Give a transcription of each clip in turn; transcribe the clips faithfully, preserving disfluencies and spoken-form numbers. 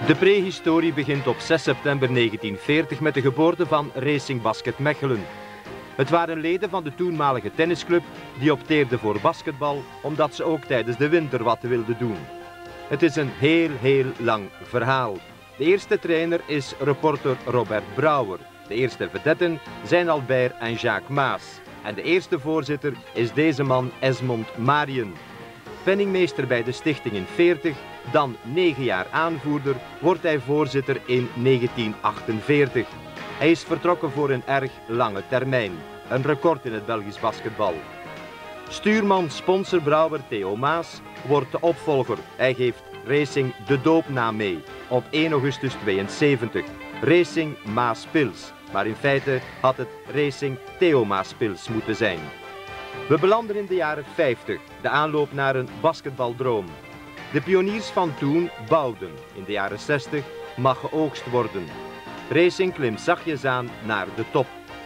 De prehistorie begint op zes september negentienveertig met de geboorte van Racing Basket Mechelen. Het waren leden van de toenmalige tennisclub die opteerden voor basketbal omdat ze ook tijdens de winter wat wilden doen. Het is een heel heel lang verhaal. De eerste trainer is reporter Robert Brouwer. De eerste vedetten zijn Albert en Jacques Maas. En de eerste voorzitter is deze man Esmond Marien. Penningmeester bij de stichting in veertig, dan negen jaar aanvoerder, wordt hij voorzitter in negentien achtenveertig. Hij is vertrokken voor een erg lange termijn, een record in het Belgisch basketbal. Stuurman sponsor Brouwer Theo Maas wordt de opvolger. Hij geeft Racing de doopnaam mee op één augustus tweeënzeventig. Racing Maas Pils, maar in feite had het Racing Theo Maas Pils moeten zijn. We belanden in de jaren vijftig, de aanloop naar een basketbaldroom. De pioniers van toen bouwden. In de jaren zestig mag geoogst worden. Racing klimt zachtjes aan naar de top.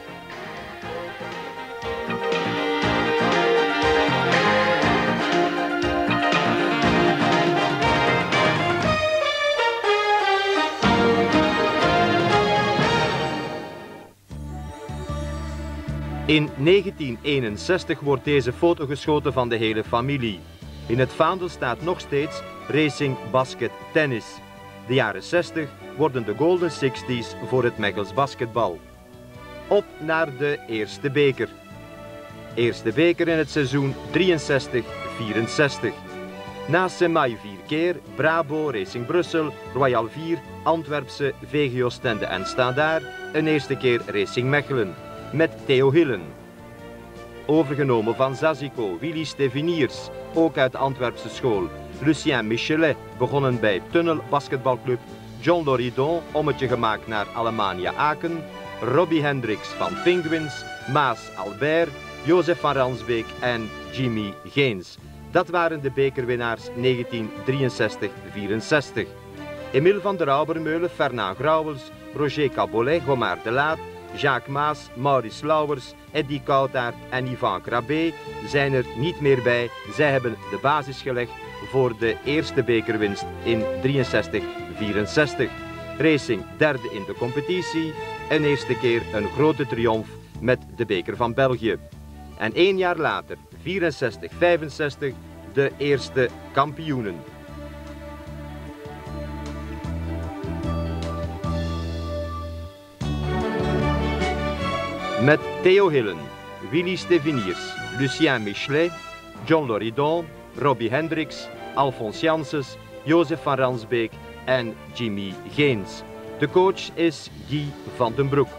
In negentien eenenzestig wordt deze foto geschoten van de hele familie. In het vaandel staat nog steeds Racing Basket Tennis. De jaren zestig worden de Golden zestig's voor het Mechels basketbal. Op naar de eerste beker. Eerste beker in het seizoen drieënzestig vierenzestig. Na Semaai vier keer, Brabo, Racing Brussel, Royal vier, Antwerpse, V G Oostende en Standaard, een eerste keer Racing Mechelen. Met Theo Hillen. Overgenomen van Zazico, Willy Steveniers, ook uit de Antwerpse school. Lucien Michelet, begonnen bij Tunnel Basketbalclub. John Loridon, ommetje gemaakt naar Alemannia Aken. Robbie Hendricks van Penguins, Maas Albert, Jozef van Ransbeek en Jimmy Geens. Dat waren de bekerwinnaars negentien drieënzestig vierenzestig. Emile van der Aubermeulen, Fernand Grauwels, Roger Cabolet, Gomard de Laat, Jacques Maas, Maurice Lauwers, Eddy Koutaert en Ivan Krabbe zijn er niet meer bij. Zij hebben de basis gelegd voor de eerste bekerwinst in drieënzestig vierenzestig. Racing derde in de competitie, een eerste keer een grote triomf met de beker van België. En één jaar later, vierenzestig vijfenzestig, de eerste kampioenen. Met Theo Hillen, Willy Steveniers, Lucien Michelet, John Loridon, Robbie Hendricks, Alphonse Janssens, Jozef van Ransbeek en Jimmy Geens. De coach is Guy van den Broek.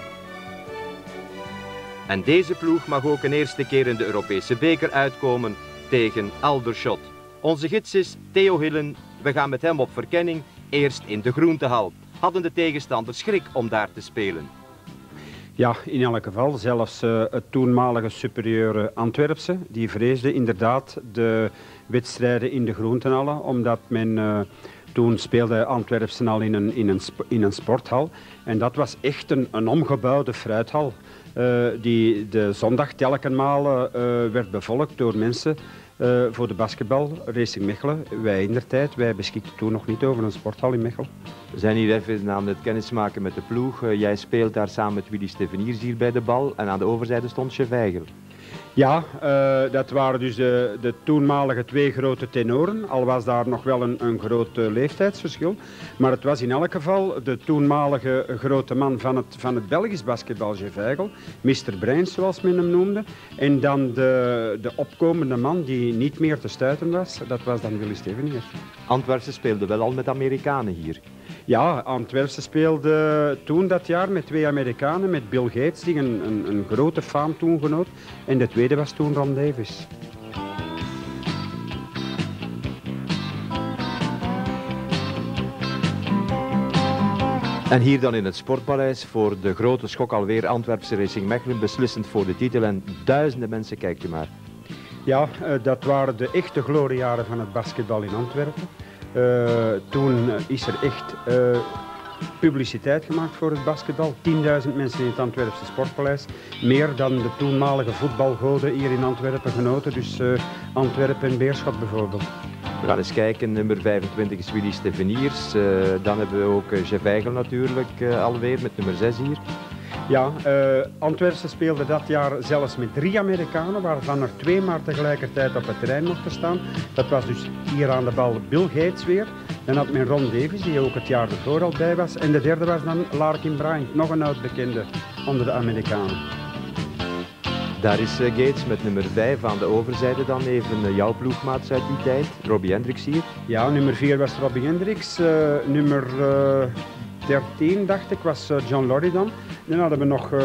En deze ploeg mag ook een eerste keer in de Europese beker uitkomen tegen Aldershot. Onze gids is Theo Hillen. We gaan met hem op verkenning, eerst in de groentehal. Hadden de tegenstanders schrik om daar te spelen? Ja, in elk geval. Zelfs uh, het toenmalige superieure Antwerpse, die vreesde inderdaad de wedstrijden in de groentenhallen, omdat men uh, toen speelde Antwerpse al in een, in, een, in een sporthal. En dat was echt een, een omgebouwde fruithal, uh, die de zondag telkenmale uh, werd bevolkt door mensen uh, voor de basketbal. Racing Mechelen, wij in der tijd, wij beschikten toen nog niet over een sporthal in Mechelen. We zijn hier even aan het kennismaken met de ploeg. Uh, jij speelt daar samen met Willy Steveniers hier bij de bal en aan de overzijde stond Chef Weigel. Ja, uh, dat waren dus de, de toenmalige twee grote tenoren, al was daar nog wel een, een groot uh, leeftijdsverschil. Maar het was in elk geval de toenmalige grote man van het, van het Belgisch basketbal, Chef Weigel, mister Breins zoals men hem noemde. En dan de, de opkomende man die niet meer te stuiten was, dat was dan Willy Steveniers. Antwerpse speelde wel al met Amerikanen hier. Ja, Antwerpse speelde toen dat jaar met twee Amerikanen, met Bill Gates, die een, een, een grote faam toen genoot. En de tweede was toen Ron Davis. En hier dan in het Sportpaleis voor de grote schok alweer Antwerpse Racing Mechelen, beslissend voor de titel en duizenden mensen, kijkt u maar. Ja, dat waren de echte gloriejaren van het basketbal in Antwerpen. Uh, toen is er echt uh, publiciteit gemaakt voor het basketbal. tienduizend mensen in het Antwerpse Sportpaleis. Meer dan de toenmalige voetbalgoden hier in Antwerpen genoten. Dus uh, Antwerpen en Beerschot bijvoorbeeld. We gaan eens kijken, nummer vijfentwintig is Willy Steveniers. Uh, dan hebben we ook uh, Jeff Eigel natuurlijk uh, alweer met nummer zes hier. Ja, uh, Antwerpen speelde dat jaar zelfs met drie Amerikanen, waarvan er twee maar tegelijkertijd op het terrein mochten staan. Dat was dus hier aan de bal Bill Gates weer. Dan had men Ron Davies, die ook het jaar ervoor al bij was. En de derde was dan Larkin Bryant, nog een oud bekende onder de Amerikanen. Daar is uh, Gates met nummer vijf aan de overzijde dan even uh, jouw ploegmaats uit die tijd, Robbie Hendricks hier. Ja, nummer vier was Robbie Hendricks, uh, nummer uh, dertien dacht ik was uh, John Loridan. Dan hadden we nog uh,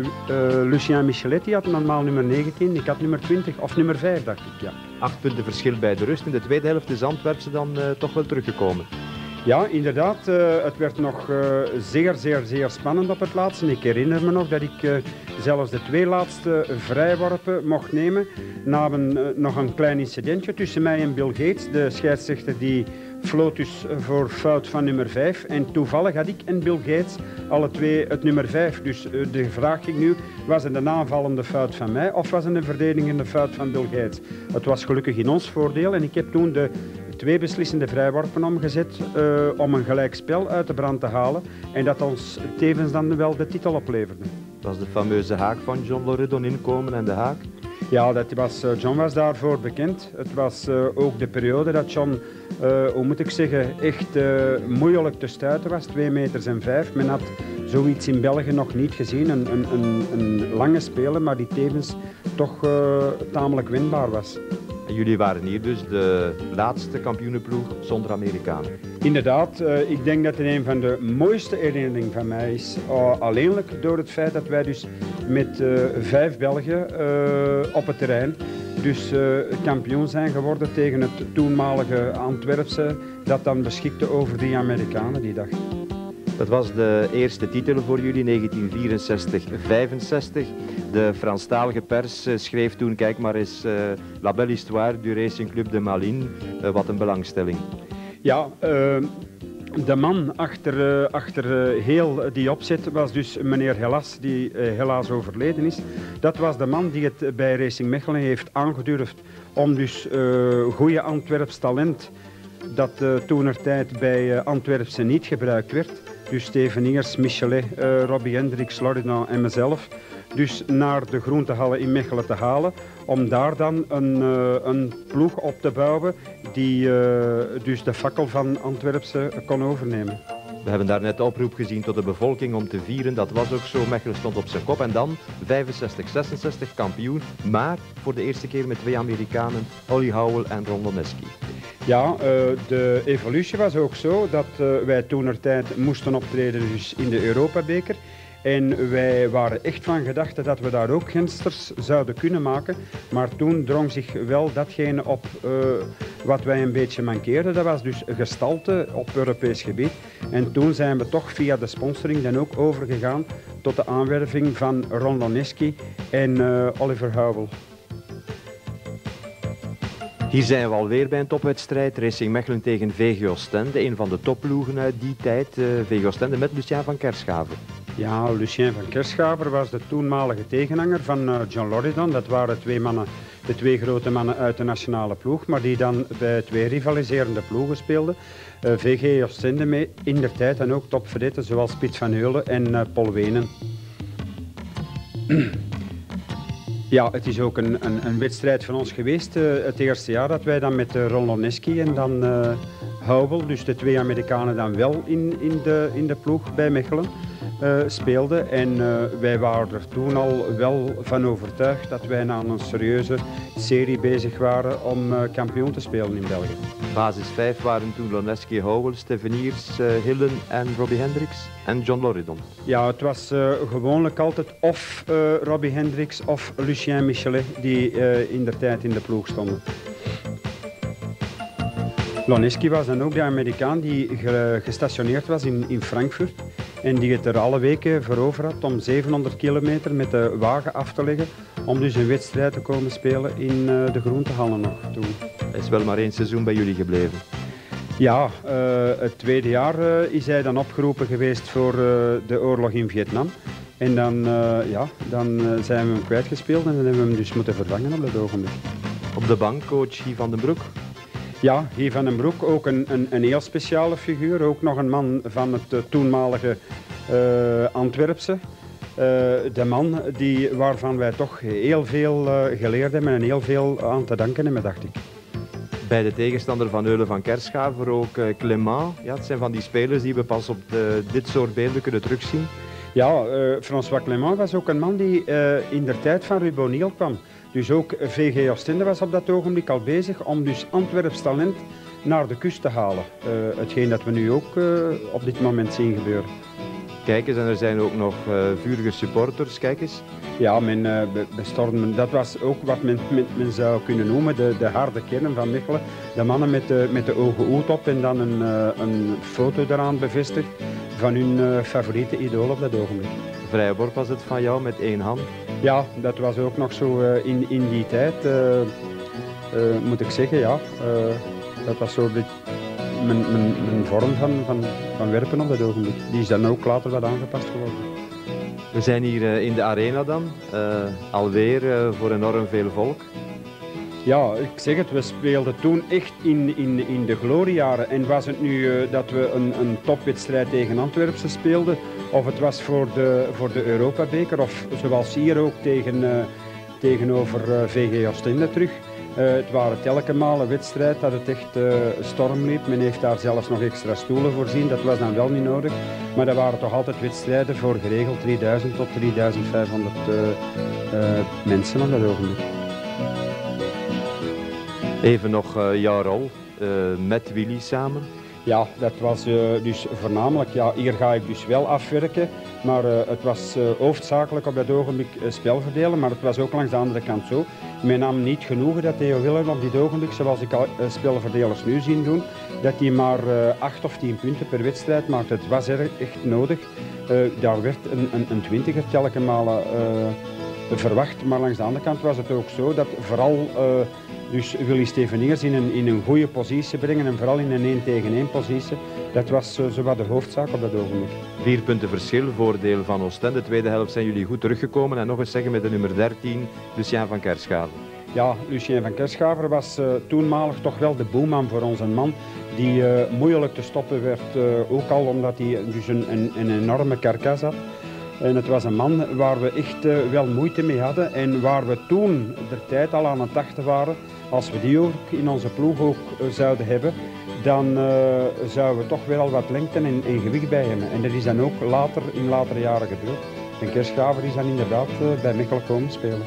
uh, Lucien Michelet, die had normaal nummer negentien, ik had nummer twintig of nummer vijf dacht ik, ja. Acht punten verschil bij de rust. In de tweede helft is Antwerpse dan uh, toch wel teruggekomen. Ja, inderdaad. Uh, het werd nog uh, zeer, zeer, zeer spannend op het laatste. Ik herinner me nog dat ik uh, zelfs de twee laatste vrijworpen mocht nemen. Na een, uh, nog een klein incidentje tussen mij en Bill Gates, de scheidsrechter die floot dus voor fout van nummer vijf. En toevallig had ik en Bill Gates alle twee het nummer vijf. Dus uh, de vraag ging nu, was het een aanvallende fout van mij of was het een verdedigende fout van Bill Gates? Het was gelukkig in ons voordeel en ik heb toen de twee beslissende vrijworpen omgezet uh, om een gelijk spel uit de brand te halen en dat ons tevens dan wel de titel opleverde. Dat was de fameuze haak van John Loridan inkomen en de haak? Ja, dat was, uh, John was daarvoor bekend. Het was uh, ook de periode dat John, uh, hoe moet ik zeggen, echt uh, moeilijk te stuiten was, twee meters en vijf. Men had zoiets in België nog niet gezien, een, een, een, een lange speler, maar die tevens toch uh, tamelijk winbaar was. En jullie waren hier dus de laatste kampioenenploeg zonder Amerikanen. Inderdaad, uh, ik denk dat het een van de mooiste herinneringen van mij is. Uh, alleenlijk door het feit dat wij dus met uh, vijf Belgen uh, op het terrein dus uh, kampioen zijn geworden tegen het toenmalige Antwerpse dat dan beschikte over die Amerikanen die dag. Dat was de eerste titel voor jullie, negentien vierenzestig vijfenzestig. De Franstalige pers schreef toen, kijk maar eens, uh, La Belle Histoire du Racing Club de Malines. Uh, wat een belangstelling. Ja, uh, de man achter, uh, achter uh, heel die opzet was dus meneer Hellas, die uh, helaas overleden is. Dat was de man die het bij Racing Mechelen heeft aangedurfd om dus uh, goede Antwerps talent, dat uh, toenertijd bij uh, Antwerpse niet gebruikt werd. Dus Steveniers, Michelet, uh, Robbie Hendricks, Loridan en mezelf. Dus naar de groentehallen in Mechelen te halen. Om daar dan een, uh, een ploeg op te bouwen die uh, dus de fakkel van Antwerpse kon overnemen. We hebben daar net de oproep gezien tot de bevolking om te vieren. Dat was ook zo. Mechelen stond op zijn kop. En dan vijfenzestig zesenzestig kampioen. Maar voor de eerste keer met twee Amerikanen, Ollie Howell en Ron Loneski. Ja, uh, de evolutie was ook zo dat uh, wij toenertijd moesten optreden dus in de Europabeker. En wij waren echt van gedachte dat we daar ook gensters zouden kunnen maken. Maar toen drong zich wel datgene op uh, wat wij een beetje mankeerden. Dat was dus gestalte op Europees gebied. En toen zijn we toch via de sponsoring dan ook overgegaan tot de aanwerving van Ron Loneski en uh, Oliver Howell. Hier zijn we alweer bij een topwedstrijd. Racing Mechelen tegen V G Oostende, een van de topploegen uit die tijd. Uh, V G Oostende met Lucien van Kerschaven. Ja, Lucien van Kerschaver was de toenmalige tegenhanger van uh, John Loridan. Dat waren twee mannen, de twee grote mannen uit de nationale ploeg, maar die dan bij twee rivaliserende ploegen speelden. Uh, V G Oostende mee in der tijd en ook topverdetten zoals Piet van Heulen en uh, Paul Wenen. Ja, het is ook een, een, een wedstrijd van ons geweest. Uh, het eerste jaar dat wij dan met uh, Ron Loneski en dan uh, Howell, dus de twee Amerikanen dan wel in, in, de, in de ploeg bij Mechelen. Uh, speelden en uh, wij waren er toen al wel van overtuigd dat wij aan een serieuze serie bezig waren om uh, kampioen te spelen in België. Basis vijf waren toen Loneski, Howell, Steveniers, uh, Hillen en Robbie Hendricks en John Loridan. Ja, het was uh, gewoonlijk altijd of uh, Robbie Hendricks of Lucien Michelet die uh, in de tijd in de ploeg stonden. Loneski was dan ook de Amerikaan die ge gestationeerd was in, in Frankfurt en die het er alle weken voor over had om zevenhonderd kilometer met de wagen af te leggen om dus een wedstrijd te komen spelen in uh, de groentehallen nog toen. Hij is wel maar één seizoen bij jullie gebleven. Ja, uh, het tweede jaar uh, is hij dan opgeroepen geweest voor uh, de oorlog in Vietnam. En dan, uh, ja, dan uh, zijn we hem kwijtgespeeld en dan hebben we hem dus moeten vervangen op dat ogenblik. Op de bank coach Guy van den Broek. Ja, Guy van den Broek, ook een, een, een heel speciale figuur. Ook nog een man van het uh, toenmalige uh, Antwerpse. Uh, de man die, waarvan wij toch heel veel uh, geleerd hebben en heel veel aan te danken hebben, dacht ik. Bij de tegenstander van Eulen van Kerschaver ook uh, Clément. Ja, het zijn van die spelers die we pas op de, dit soort beelden kunnen terugzien. Ja, uh, François Clément was ook een man die uh, in de tijd van Ruud O'Neill kwam. Dus ook V G Oostende was op dat ogenblik al bezig om dus Antwerps talent naar de kust te halen. Uh, hetgeen dat we nu ook uh, op dit moment zien gebeuren. Kijk eens, en er zijn ook nog uh, vurige supporters, kijk eens. Ja, men uh, bestormde, dat was ook wat men, men, men zou kunnen noemen de, de harde kern van Mechelen. De mannen met de, met de ogen hoed op en dan een, uh, een foto eraan bevestigd van hun uh, favoriete idool op dat ogenblik. Vrije worp was het van jou met één hand? Ja, dat was ook nog zo uh, in, in die tijd, uh, uh, moet ik zeggen, ja. Uh, dat was zo de, mijn, mijn, mijn vorm van, van, van werpen op dat ogenblik. Die is dan ook later wat aangepast geworden. We zijn hier uh, in de arena dan, uh, alweer uh, voor enorm veel volk. Ja, ik zeg het, we speelden toen echt in, in, in de gloriejaren. En was het nu uh, dat we een, een topwedstrijd tegen Antwerpse speelden, of het was voor de, voor de Europabeker, of zoals hier ook tegen, uh, tegenover uh, V G Oostende terug. Uh, het waren telkens maal een wedstrijd dat het echt uh, storm liep. Men heeft daar zelfs nog extra stoelen voorzien, dat was dan wel niet nodig. Maar dat waren toch altijd wedstrijden voor geregeld drieduizend tot drieduizend vijfhonderd uh, uh, mensen op dat ogenblik. Even nog uh, jouw rol uh, met Willy samen. Ja, dat was uh, dus voornamelijk, ja, hier ga ik dus wel afwerken, maar uh, het was uh, hoofdzakelijk op dat ogenblik uh, spel verdelen, maar het was ook langs de andere kant zo. Men nam niet genoegen dat Theo Willem op dit ogenblik, zoals ik al uh, spelverdelers nu zien doen, dat hij maar uh, acht of tien punten per wedstrijd maakte. Het was er echt nodig. Uh, daar werd een, een, een twintiger telkens malen uh, verwacht, maar langs de andere kant was het ook zo dat vooral uh, dus Willy Steveniers in een, in een goede positie brengen en vooral in een één tegen één positie, dat was uh, zowat de hoofdzaak op dat ogenblik. Vier punten verschil, voordeel van Oostende. De tweede helft zijn jullie goed teruggekomen en nog eens zeggen met de nummer dertien, Lucien van Kerschaver. Ja, Lucien van Kerschaver was uh, toenmalig toch wel de boeman voor ons. Een man die uh, moeilijk te stoppen werd, uh, ook al omdat hij dus een, een, een enorme karkas had. En het was een man waar we echt uh, wel moeite mee hadden en waar we toen de tijd al aan het dachten waren, als we die ook in onze ploeg ook uh, zouden hebben, dan uh, zouden we toch weer al wat lengte en, en gewicht bij hebben. En dat is dan ook later, in latere jaren gebeurd. En Kerschaver is dan inderdaad uh, bij Mechelen komen spelen.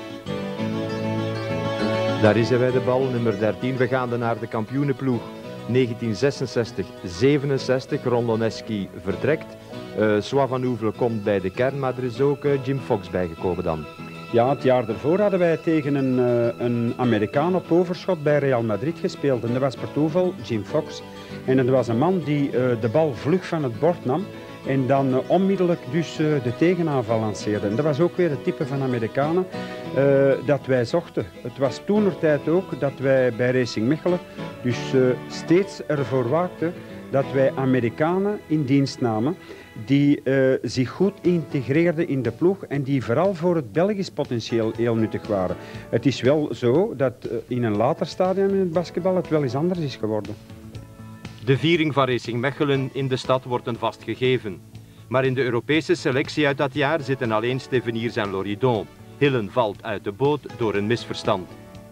Daar is hij bij de bal, nummer dertien. We gaan dan naar de kampioenenploeg negentien zesenzestig zevenenzestig. Ron Loneski vertrekt. Uh, Sois van Oevelen komt bij de kern, maar er is ook uh, Jim Fox bijgekomen dan. Ja, het jaar daarvoor hadden wij tegen een, uh, een Amerikaan op overschot bij Real Madrid gespeeld. En dat was per toeval Jim Fox. En dat was een man die uh, de bal vlug van het bord nam en dan uh, onmiddellijk dus uh, de tegenaanval lanceerde. En dat was ook weer het type van Amerikanen uh, dat wij zochten. Het was toenertijd ook dat wij bij Racing Mechelen dus uh, steeds ervoor waakten dat wij Amerikanen in dienst namen die uh, zich goed integreerden in de ploeg en die vooral voor het Belgisch potentieel heel nuttig waren. Het is wel zo dat uh, in een later stadium in het basketbal het wel eens anders is geworden. De viering van Racing Mechelen in de stad wordt een vast gegeven. Maar in de Europese selectie uit dat jaar zitten alleen Steveniers en Loridon. Hillen valt uit de boot door een misverstand.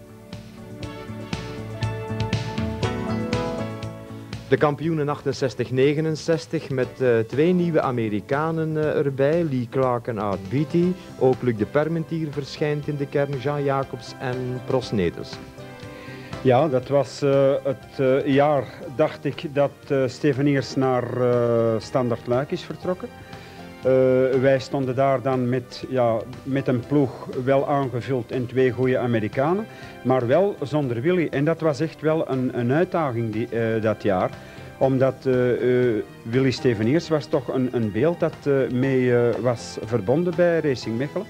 De kampioenen achtenzestig negenenzestig met uh, twee nieuwe Amerikanen uh, erbij. Lee Clark en Art Beatty. Ook Luc de Permentier verschijnt in de kern, Jean Jacobs en Pros Netels. Ja, dat was uh, het uh, jaar, dacht ik, dat uh, Steveniers naar uh, Standard Luik is vertrokken. Uh, wij stonden daar dan met, ja, met een ploeg wel aangevuld en twee goede Amerikanen, maar wel zonder Willy. En dat was echt wel een, een uitdaging die, uh, dat jaar, omdat uh, uh, Willy Steveniers was toch een, een beeld dat uh, mee uh, was verbonden bij Racing Mechelen.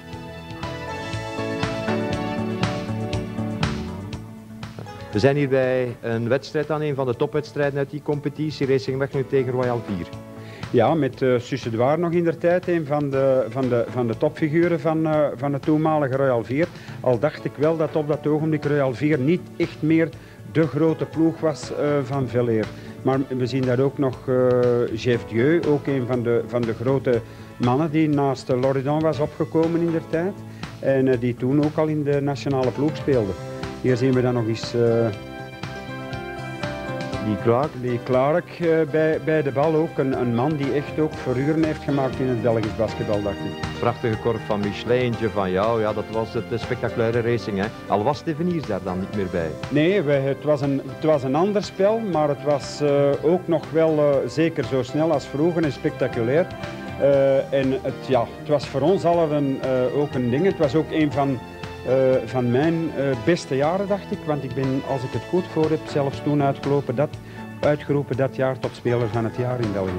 We zijn hier bij een wedstrijd aan, een van de topwedstrijden uit die competitie, Racing Mechelen tegen Royal vier. Ja, met uh, Susse Dwaar nog in der tijd, een van de, van de, van de topfiguren van, uh, van het toenmalige Royal vier. Al dacht ik wel dat op dat ogenblik Royal vier niet echt meer de grote ploeg was uh, van Veleer. Maar we zien daar ook nog uh, Jeff Dieu, ook een van de, van de grote mannen die naast uh, Loredan was opgekomen in der tijd. En uh, die toen ook al in de nationale ploeg speelde. Hier zien we dan nog eens uh, Lee Clark, Lee Clark uh, bij, bij de bal. Ook een, een man die echt ook verhuren heeft gemaakt in het Belgisch basketbal, dacht ik. Prachtige korf van Michelintje, van jou, ja, dat was het uh, spectaculaire racing. Hè? Al was Steveniers daar dan niet meer bij. Nee, we, het, was een, het was een ander spel, maar het was uh, ook nog wel uh, zeker zo snel als vroeger en spectaculair. Uh, en het, ja, het was voor ons allen uh, ook een ding. Het was ook een van, uh, van mijn uh, beste jaren, dacht ik. Want ik ben, als ik het goed voor heb, zelfs toen uitgelopen dat, uitgeroepen dat jaar tot speler van het jaar in België.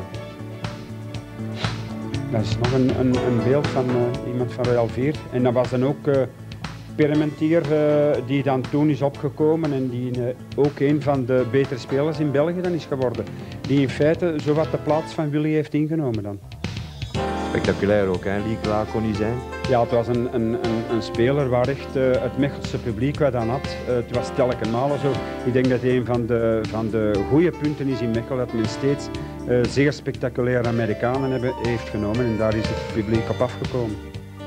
Dat is nog een, een, een beeld van uh, iemand van Royal Vier. En dat was dan ook uh, Permentier, uh, die dan toen is opgekomen en die uh, ook een van de betere spelers in België dan is geworden. Die in feite zowat de plaats van Willy heeft ingenomen dan. Spectaculair ook, hè? Lee Clark kon niet zijn. Ja, het was een, een, een, een speler waar echt uh, het Mechelse publiek wat aan had. Uh, het was telkens malen zo. Ik denk dat een van de, van de goede punten is in Mechelen dat men steeds uh, zeer spectaculaire Amerikanen hebben, heeft genomen en daar is het publiek op afgekomen.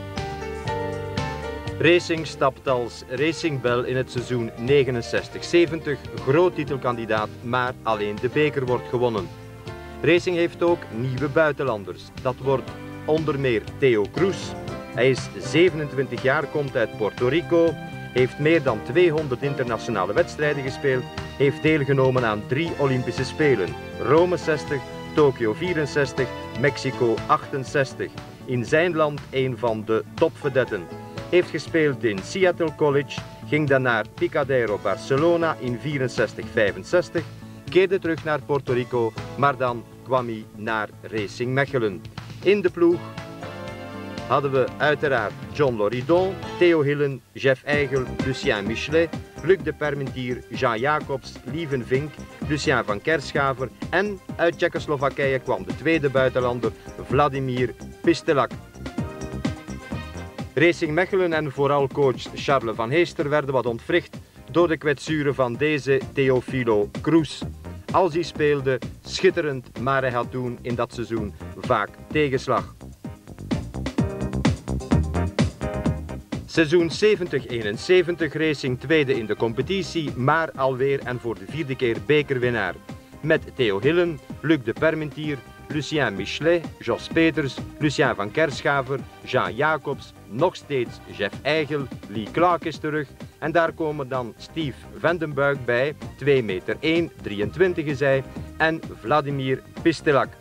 Racing stapt als Racing Bell in het seizoen negenenzestig zeventig groot titelkandidaat, maar alleen de beker wordt gewonnen. Racing heeft ook nieuwe buitenlanders. Dat wordt onder meer Theo Cruz. Hij is zevenentwintig jaar, komt uit Puerto Rico, heeft meer dan tweehonderd internationale wedstrijden gespeeld, heeft deelgenomen aan drie Olympische Spelen. Rome zestig, Tokio vierenzestig, Mexico achtenzestig. In zijn land een van de topvedetten. Heeft gespeeld in Seattle College, ging dan naar Picadero Barcelona in vierenzestig vijfenzestig, keerde terug naar Puerto Rico, maar dan kwam hij naar Racing Mechelen. In de ploeg hadden we uiteraard John Loridon, Theo Hillen, Jeff Eigel, Lucien Michelet, Luc de Permentier, Jean Jacobs, Lieven Vink, Lucien van Kerschaver en uit Tsjechoslowakije kwam de tweede buitenlander Vladimir Pistelak. Racing Mechelen en vooral coach Charles van Heester werden wat ontwricht door de kwetsuren van deze Teofilo Cruz. Als hij speelde, schitterend, maar hij had toen in dat seizoen vaak tegenslag. Seizoen zeventig eenenzeventig, Racing tweede in de competitie, maar alweer en voor de vierde keer bekerwinnaar. Met Theo Hillen, Luc de Permentier, Lucien Michelet, Jos Peters, Lucien van Kerschaver, Jean Jacobs, nog steeds Jeff Eigel, Lee Clark is terug en daar komen dan Steve Vandenbuik bij, twee meter één, drieëntwintig is hij, en Vladimir Pistelak.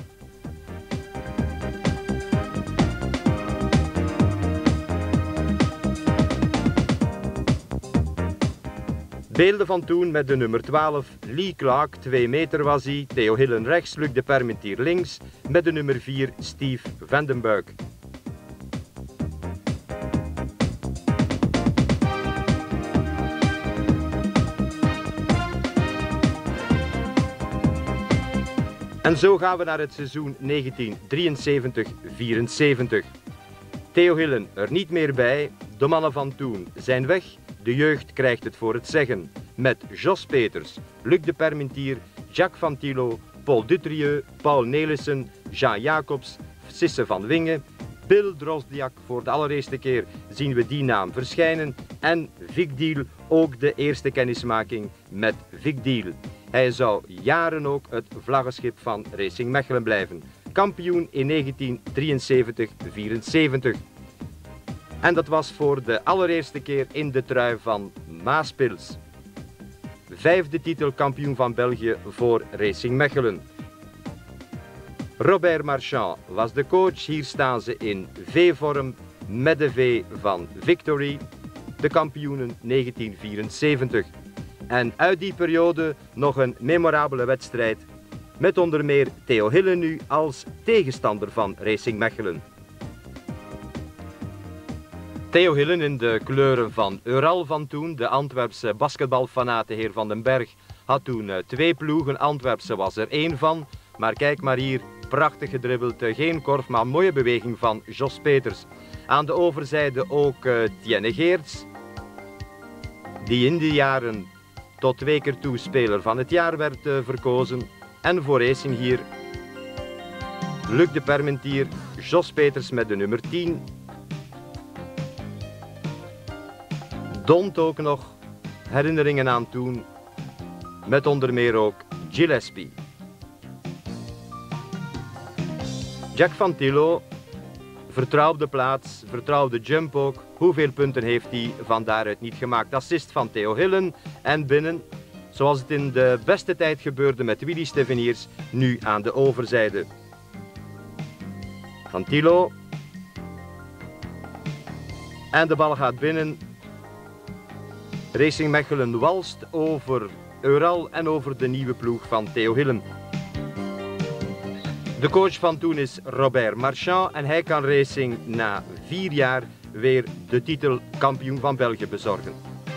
Beelden van toen met de nummer twaalf, Lee Clark, twee meter was hij, Theo Hillen rechts, Luc de Permentier links, met de nummer vier, Steve Vandenbuik. En zo gaan we naar het seizoen negentien drieënzeventig vierenzeventig. Theo Hillen er niet meer bij, de mannen van toen zijn weg, de jeugd krijgt het voor het zeggen. Met Jos Peters, Luc de Permentier, Jacques van Thilo, Paul Dutrieu, Paul Nelissen, Jean Jacobs, Sisse van Wingen, Bill Drosdiak, voor de allereerste keer zien we die naam verschijnen, en Vic Diel, ook de eerste kennismaking met Vic Diel. Hij zou jaren ook het vlaggenschip van Racing Mechelen blijven. Kampioen in negentien drieënzeventig vierenzeventig. En dat was voor de allereerste keer in de trui van Maaspils. Vijfde titel kampioen van België voor Racing Mechelen. Robert Marchand was de coach. Hier staan ze in V-vorm met de V van Victory. De kampioenen negentien vierenzeventig. En uit die periode nog een memorabele wedstrijd met onder meer Theo Hillen nu als tegenstander van Racing Mechelen. Theo Hillen in de kleuren van Ural van toen, de Antwerpse basketbalfanaten heer Van den Berg, had toen twee ploegen. Antwerpse was er één van, maar kijk maar hier, prachtig gedribbeld, geen korf, maar mooie beweging van Jos Peters. Aan de overzijde ook uh, Tienne Geerts, die in de jaren tot twee keer toe speler van het jaar werd uh, verkozen. En voor Racing hier Luc de Parmentier, Jos Peters met de nummer tien. Dont ook nog herinneringen aan toen, met onder meer ook Gillespie. Jack van Tillo, vertrouwde plaats, vertrouwde jump ook. Hoeveel punten heeft hij van daaruit niet gemaakt? Assist van Theo Hillen en binnen, zoals het in de beste tijd gebeurde met Willy Steveniers, nu aan de overzijde. Van Tillo. En de bal gaat binnen. Racing Mechelen walst over Eural en over de nieuwe ploeg van Theo Hillen. De coach van toen is Robert Marchand en hij kan Racing na vier jaar weer de titel kampioen van België bezorgen.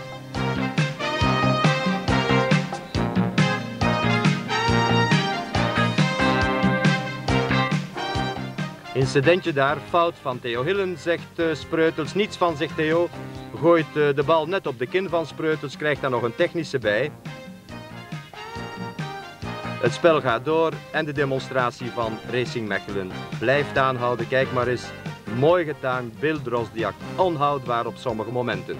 Incidentje daar, fout van Theo Hillen, zegt uh, Spreutels. Niets van, zegt Theo. Gooit uh, de bal net op de kin van Spreutels, krijgt daar nog een technische bij. Het spel gaat door en de demonstratie van Racing Mechelen blijft aanhouden. Kijk maar eens, mooi gedaan, Bill Drozdiak, onhoudbaar op sommige momenten.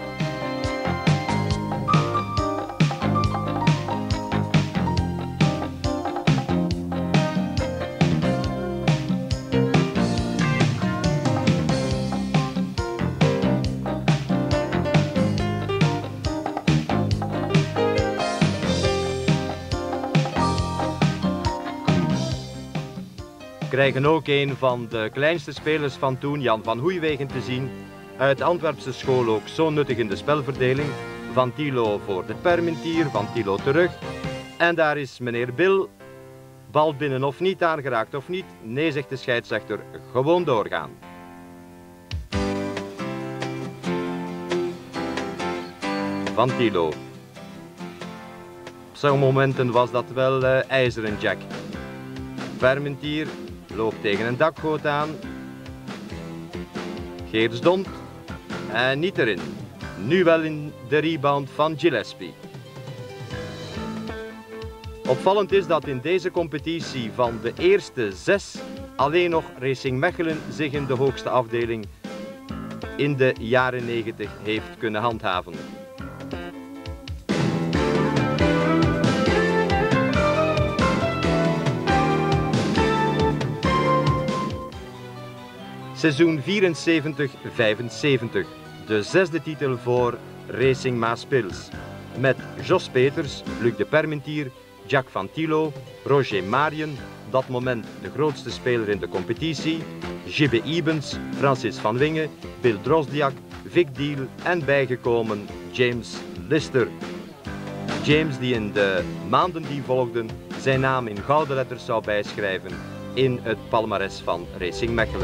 We krijgen ook een van de kleinste spelers van toen, Jan van Hoeiwegen, te zien. Uit de Antwerpse school ook zo nuttig in de spelverdeling. Van Tillo voor de Parmentier, Van Tillo terug. En daar is meneer Bill. Bal binnen of niet, aangeraakt of niet. Nee, zegt de scheidsrechter, gewoon doorgaan. Van Tillo. Op zo'n momenten was dat wel uh, ijzeren Jack. Parmentier loopt tegen een dakgoot aan. Geers Dont. En niet erin. Nu wel in de rebound van Gillespie. Opvallend is dat in deze competitie van de eerste zes alleen nog Racing Mechelen zich in de hoogste afdeling in de jaren negentig heeft kunnen handhaven. Seizoen vierenzeventig vijfenzeventig, de zesde titel voor Racing Maaspils. Met Jos Peters, Luc de Parmentier, Jack van Tillo, Roger Marien, dat moment de grootste speler in de competitie, Gibbe Ibens, Francis van Wingen, Bill Drozdiak, Vic Deal en bijgekomen James Lister. James die in de maanden die volgden zijn naam in gouden letters zou bijschrijven in het palmares van Racing Mechelen.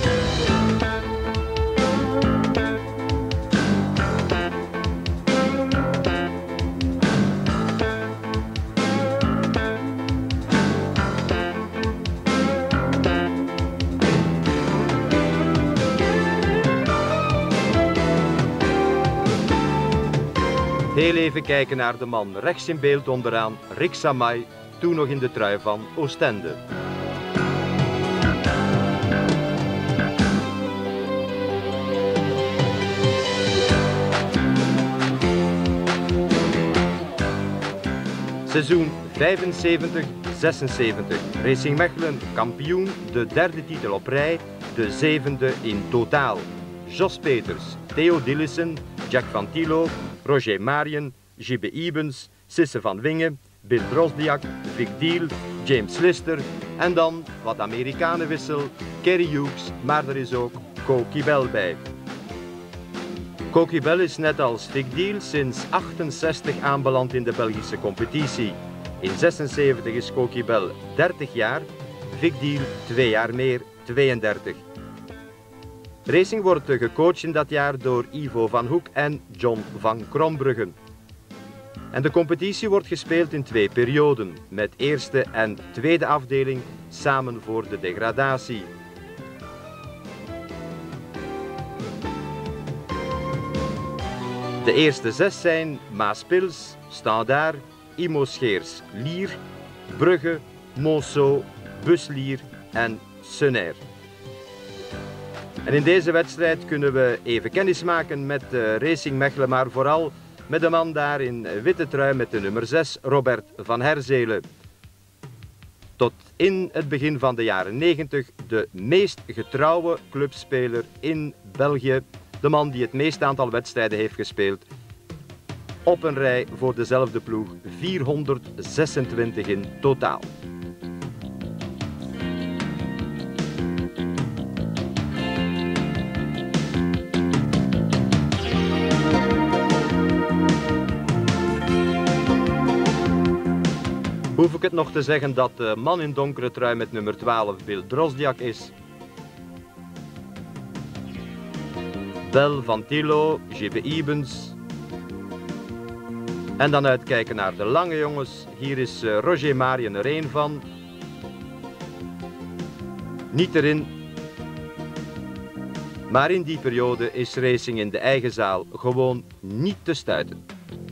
Heel even kijken naar de man rechts in beeld onderaan, Rick Samay, toen nog in de trui van Oostende. Seizoen vijfenzeventig zesenzeventig. Racing Mechelen kampioen, de derde titel op rij, de zevende in totaal. Jos Peters, Theo Dillissen, Jack van Tillo, Roger Marien, Gibbe Ibens, Sisse van Wingen, Bill Drozdiak, Vic Deal, James Lister en dan wat Amerikanenwissel, Kerry Hughes, maar er is ook Cokie Bell bij. Cokie Bell is net als Vic Deal sinds achtenzestig aanbeland in de Belgische competitie. In zesenzeventig is Cokie Bell dertig jaar, Vic Deal twee jaar meer, tweeëndertig. Racing wordt gecoacht in dat jaar door Ivo van Hoek en John van Krombrugge. En de competitie wordt gespeeld in twee perioden, met eerste en tweede afdeling samen voor de degradatie. De eerste zes zijn Maaspils, Standaard, Imo-Scheers, Lier, Brugge, Monceau, Buslier en Sunner. En in deze wedstrijd kunnen we even kennis maken met uh, Racing Mechelen, maar vooral met de man daar in witte trui met de nummer zes, Robert van Herzelen. Tot in het begin van de jaren negentig de meest getrouwe clubspeler in België. De man die het meeste aantal wedstrijden heeft gespeeld. Op een rij voor dezelfde ploeg, vierhonderdzesentwintig in totaal. Hoef ik het nog te zeggen dat de man in donkere trui met nummer twaalf Bill Drozdiak is. Bel van Tilo, J B Ibens. En dan uitkijken naar de lange jongens. Hier is uh, Roger Marien er een van. Niet erin. Maar in die periode is racing in de eigen zaal gewoon niet te stuiten.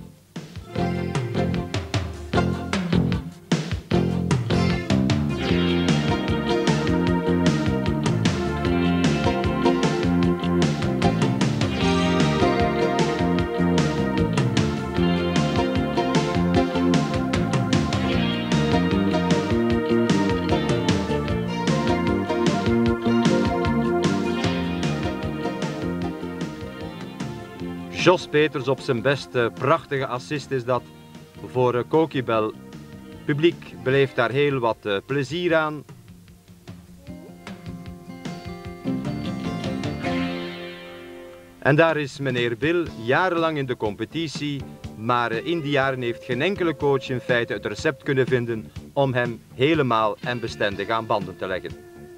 Jos Peters op zijn beste, prachtige assist is dat voor uh, Kokibel. Het publiek beleeft daar heel wat uh, plezier aan. En daar is meneer Bill jarenlang in de competitie, maar uh, in die jaren heeft geen enkele coach in feite het recept kunnen vinden om hem helemaal en bestendig aan banden te leggen.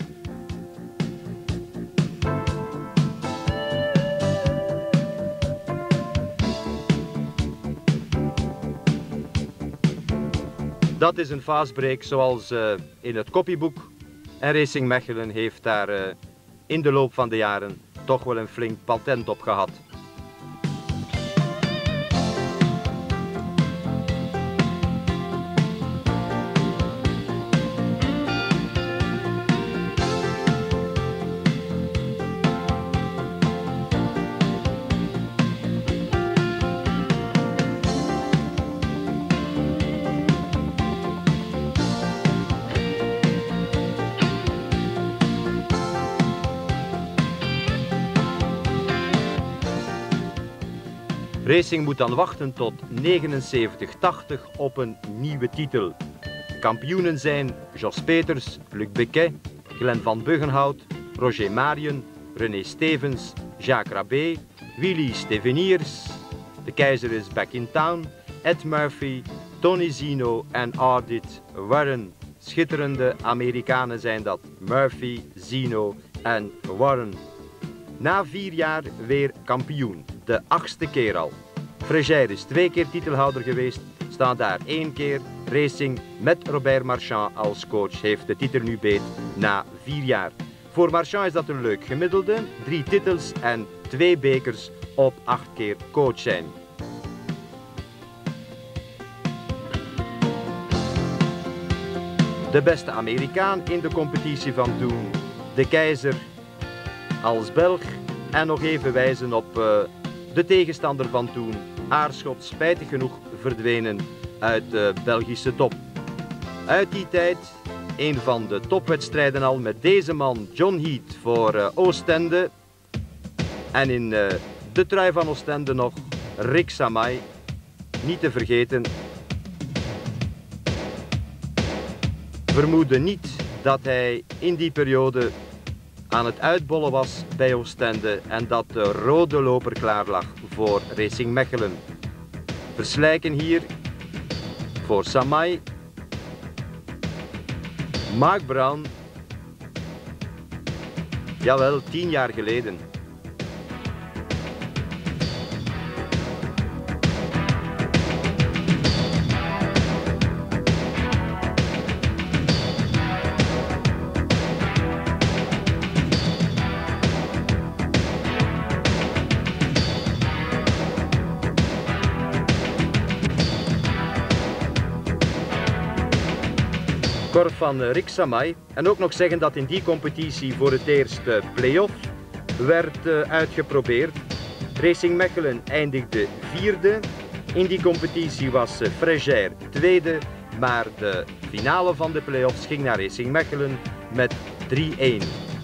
Dat is een fastbreak zoals uh, in het kopieboek. En Racing Mechelen heeft daar uh, in de loop van de jaren toch wel een flink patent op gehad. Racing moet dan wachten tot negenenzeventig tachtig op een nieuwe titel. Kampioenen zijn Jos Peters, Luc Becquet, Glenn van Buggenhout, Roger Marien, René Stevens, Jacques Rabé, Willy Steveniers, de keizer is back in town, Ed Murphy, Tony Zino en Ardit Warren. Schitterende Amerikanen zijn dat, Murphy, Zino en Warren. Na vier jaar weer kampioen, de achtste keer al. Frégère is twee keer titelhouder geweest, Standaard één keer. Racing met Robert Marchand als coach heeft de titel nu beet na vier jaar. Voor Marchand is dat een leuk gemiddelde, drie titels en twee bekers op acht keer coach zijn. De beste Amerikaan in de competitie van toen, de keizer als Belg. En nog even wijzen op uh, de tegenstander van toen, Aarschot, spijtig genoeg verdwenen uit de Belgische top. Uit die tijd, een van de topwedstrijden al met deze man, John Heath voor uh, Oostende. En in uh, de trui van Oostende nog Rick Samay, niet te vergeten. Vermoedde niet dat hij in die periode aan het uitbollen was bij Oostende en dat de rode loper klaar lag voor Racing Mechelen. Verslijken hier voor Samay, Mark Brown, jawel, tien jaar geleden. Korf van Rick Samay. En ook nog zeggen dat in die competitie voor het eerst de play-off werd uh, uitgeprobeerd. Racing Mechelen eindigde vierde. In die competitie was uh, Fregère tweede. Maar de finale van de play-offs ging naar Racing Mechelen met drie-een.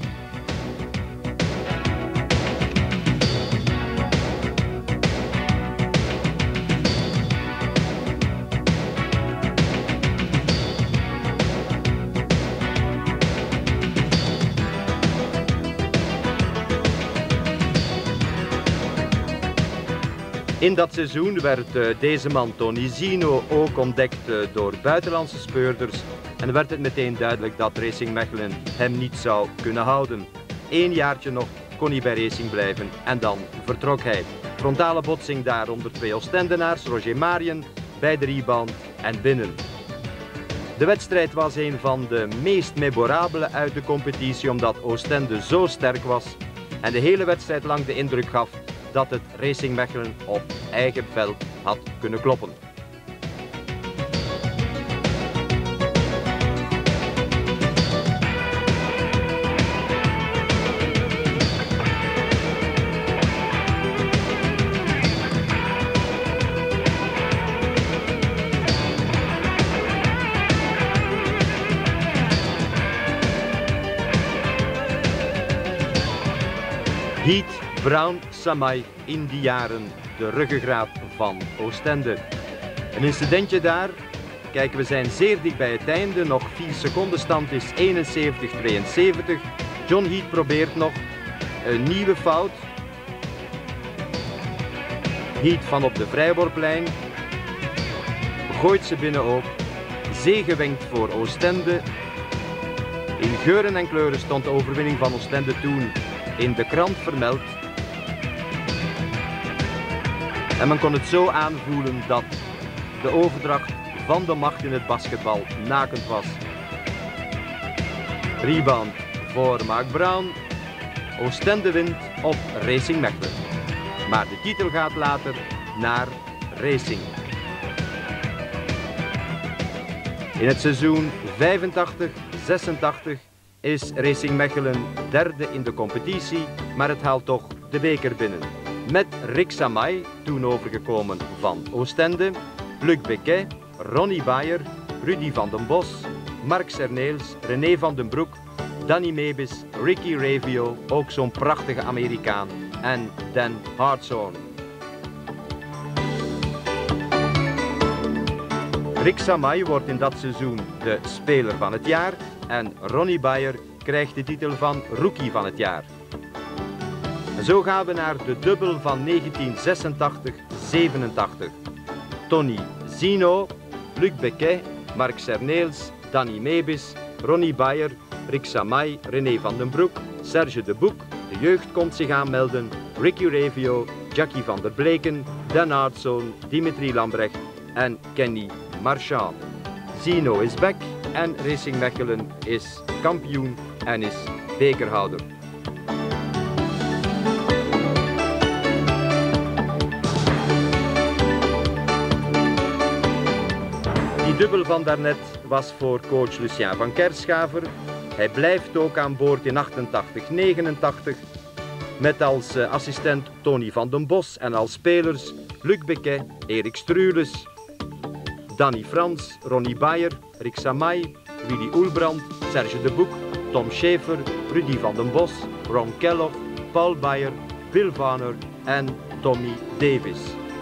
In dat seizoen werd uh, deze man Tony Zino ook ontdekt uh, door buitenlandse speurders en werd het meteen duidelijk dat Racing Mechelen hem niet zou kunnen houden. Eén jaartje nog kon hij bij Racing blijven en dan vertrok hij. Frontale botsing daar onder twee Oostendenaars, Roger Marien, bij de rebound en binnen. De wedstrijd was een van de meest memorabele uit de competitie omdat Oostende zo sterk was en de hele wedstrijd lang de indruk gaf dat het Racing Mechelen op eigen veld had kunnen kloppen. Heath, Brown, Samay in die jaren de ruggengraat van Oostende. Een incidentje daar, kijk, we zijn zeer dicht bij het einde, nog vier seconden, stand is eenenzeventig tweeënzeventig. John Heath probeert nog een nieuwe fout. Heath van op de vrijworplijn, gooit ze binnen ook, zegewenkt voor Oostende. In geuren en kleuren stond de overwinning van Oostende toen in de krant vermeld. En men kon het zo aanvoelen dat de overdracht van de macht in het basketbal nakend was. Rebound voor Mark Brown. Oostende wint op Racing Mechelen. Maar de titel gaat later naar Racing. In het seizoen vijfentachtig zesentachtig is Racing Mechelen derde in de competitie, maar het haalt toch de beker binnen. Met Rick Samay, toen overgekomen van Oostende, Luc Becquet, Ronnie Bayer, Rudy van den Bos, Mark Serneels, René van den Broek, Danny Mebis, Ricky Ravio, ook zo'n prachtige Amerikaan, en Dan Hartshorn. Rick Samay wordt in dat seizoen de speler van het jaar en Ronnie Bayer krijgt de titel van rookie van het jaar. Zo gaan we naar de dubbel van negentien zesentachtig zevenentachtig. Tony Zino, Luc Becquet, Mark Serneels, Danny Mebis, Ronnie Bayer, Rick Samay, René van den Broek, Serge de Boek, de jeugd komt zich aanmelden, Ricky Ravio, Jackie van der Bleken, Dan Hartshorn, Dimitri Lambrecht en Kenny Marchand. Zino is back en Racing Mechelen is kampioen en is bekerhouder. Die dubbel van daarnet was voor coach Lucien van Kerschaver. Hij blijft ook aan boord in achtentachtig negenentachtig met als assistent Tony van den Bos en als spelers Luc Becquet, Erik Strules, Danny Frans, Ronnie Bayer, Rick Samay, Willy Oelbrand, Serge de Boek, Tom Schaefer, Rudy van den Bos, Ron Kellogg, Paul Bayer, Bill Warner en Tommy Davis.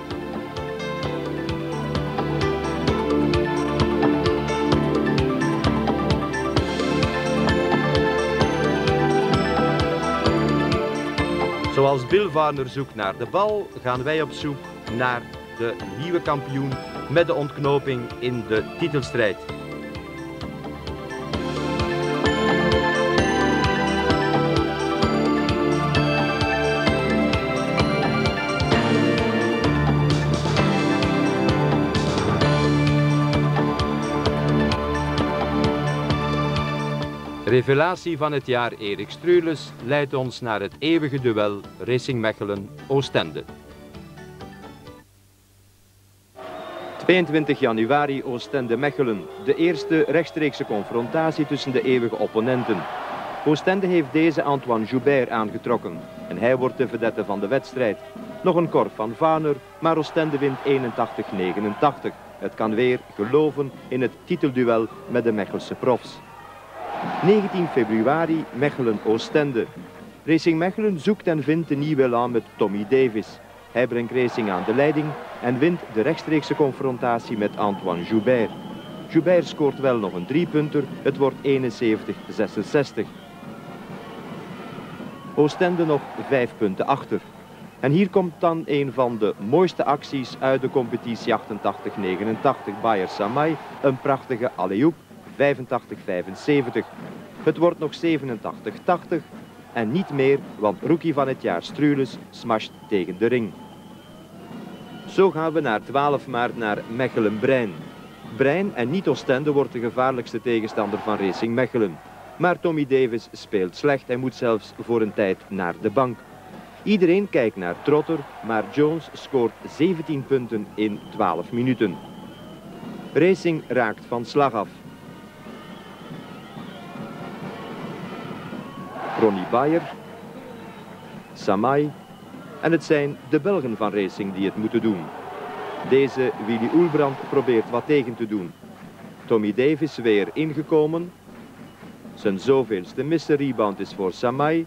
Zoals Bill Warner zoekt naar de bal, gaan wij op zoek naar de nieuwe kampioen met de ontknoping in de titelstrijd. Revelatie van het jaar Erik Strules leidt ons naar het eeuwige duel Racing Mechelen-Oostende. tweeëntwintig januari Oostende-Mechelen, de eerste rechtstreekse confrontatie tussen de eeuwige opponenten. Oostende heeft deze Antoine Joubert aangetrokken en hij wordt de vedette van de wedstrijd. Nog een korf van Vaner, maar Oostende wint eenentachtig negenentachtig. Het kan weer geloven in het titelduel met de Mechelse profs. negentien februari, Mechelen-Oostende. Racing Mechelen zoekt en vindt een nieuw elan met Tommy Davis. Hij brengt Racing aan de leiding en wint de rechtstreekse confrontatie met Antoine Joubert. Joubert scoort wel nog een driepunter, het wordt eenenzeventig zesenzestig. Oostende nog vijf punten achter. En hier komt dan een van de mooiste acties uit de competitie achtentachtig negenentachtig. Bayer Samay, een prachtige alley-oop, vijfentachtig vijfenzeventig. Het wordt nog zevenentachtig tachtig en niet meer, want rookie van het jaar Strules smasht tegen de ring. Zo gaan we naar twaalf maart naar Mechelen-Brein. Brein en niet Oostende wordt de gevaarlijkste tegenstander van Racing Mechelen. Maar Tommy Davis speelt slecht en moet zelfs voor een tijd naar de bank. Iedereen kijkt naar Trotter, maar Jones scoort zeventien punten in twaalf minuten. Racing raakt van slag af. Ronnie Bayer, Samay en het zijn de Belgen van Racing die het moeten doen. Deze Willy Oelbrand probeert wat tegen te doen. Tommy Davis weer ingekomen. Zijn zoveelste misse rebound is voor Samay.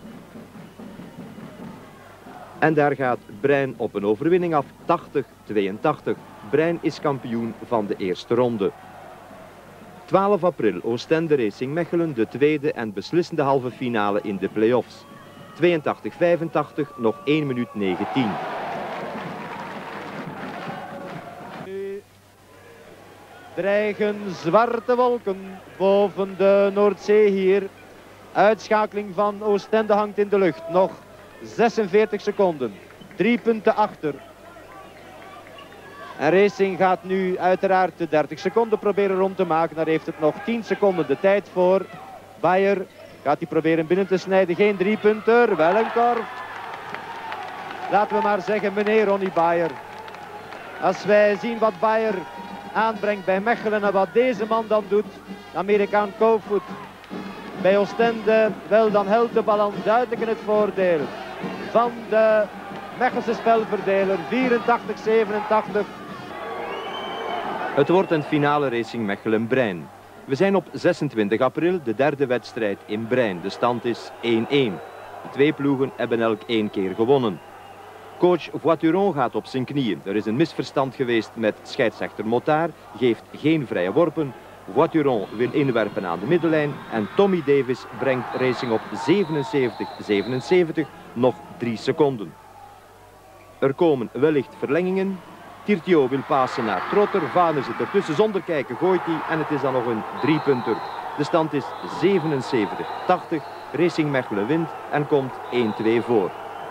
En daar gaat Brein op een overwinning af, tachtig tweeëntachtig. Brein is kampioen van de eerste ronde. twaalf april, Oostende Racing Mechelen, de tweede en beslissende halve finale in de play-offs. tweeëntachtig vijfentachtig, nog één minuut negentien. Nu dreigen zwarte wolken boven de Noordzee hier. Uitschakeling van Oostende hangt in de lucht. Nog zesenveertig seconden. Drie punten achter. En Racing gaat nu uiteraard de dertig seconden proberen rond te maken. Daar heeft het nog tien seconden de tijd voor. Bayer gaat hij proberen binnen te snijden. Geen driepunter, wel een korf. Laten we maar zeggen, meneer Ronnie Bayer. Als wij zien wat Bayer aanbrengt bij Mechelen en wat deze man dan doet, de Amerikaan Kofoed. Bij Oostende, wel dan helpt de balans duidelijk in het voordeel van de Mechelse spelverdeler. vierentachtig zevenentachtig. Het wordt een finale Racing Mechelen-Brein. We zijn op zesentwintig april, de derde wedstrijd in Brein. De stand is één-één. De twee ploegen hebben elk één keer gewonnen. Coach Voituron gaat op zijn knieën. Er is een misverstand geweest met scheidsrechter Motard, geeft geen vrije worpen. Voituron wil inwerpen aan de middellijn en Tommy Davis brengt Racing op zevenenzeventig zevenenzeventig, nog drie seconden. Er komen wellicht verlengingen. Tirtio wil passen naar Trotter, Vaner zit ertussen, zonder kijken gooit hij en het is dan nog een driepunter. De stand is zevenenzeventig tachtig, Racing Mechelen wint en komt één-twee voor.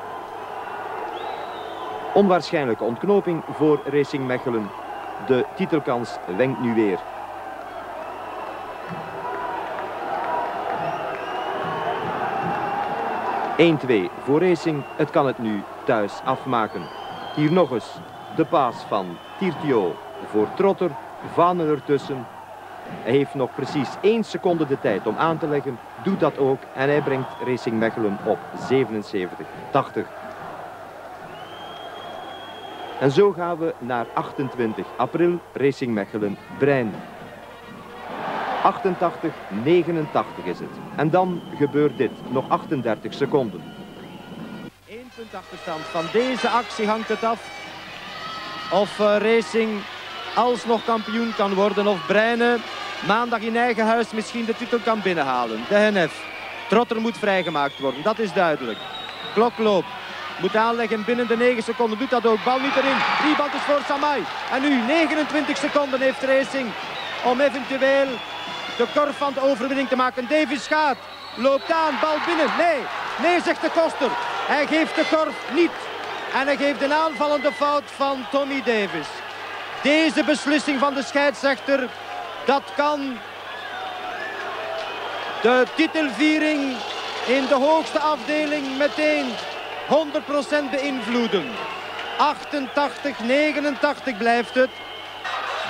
Onwaarschijnlijke ontknoping voor Racing Mechelen. De titelkans wenkt nu weer. één-twee voor Racing, het kan het nu thuis afmaken. Hier nog eens de paas van Tirtio voor Trotter, Vaner ertussen. Hij heeft nog precies één seconde de tijd om aan te leggen, doet dat ook en hij brengt Racing Mechelen op zevenenzeventig tachtig. En zo gaan we naar achtentwintig april, Racing Mechelen-Brein. achtentachtig negenentachtig is het. En dan gebeurt dit, nog achtendertig seconden. Eén punt achterstand. Van deze actie hangt het af of uh, Racing alsnog kampioen kan worden of Breine maandag in eigen huis misschien de titel kan binnenhalen. De N F. Trotter moet vrijgemaakt worden, dat is duidelijk. Klok loopt. Moet aanleggen binnen de negen seconden. Doet dat ook. Bal niet erin. Rebound is voor Samay. En nu negenentwintig seconden heeft Racing om eventueel de korf van de overwinning te maken. Davis gaat. Loopt aan. Bal binnen. Nee. Nee, zegt de koster. Hij geeft de korf niet. En hij geeft een aanvallende fout van Tommy Davis. Deze beslissing van de scheidsrechter, dat kan de titelviering in de hoogste afdeling meteen honderd procent beïnvloeden. achtentachtig negenentachtig blijft het.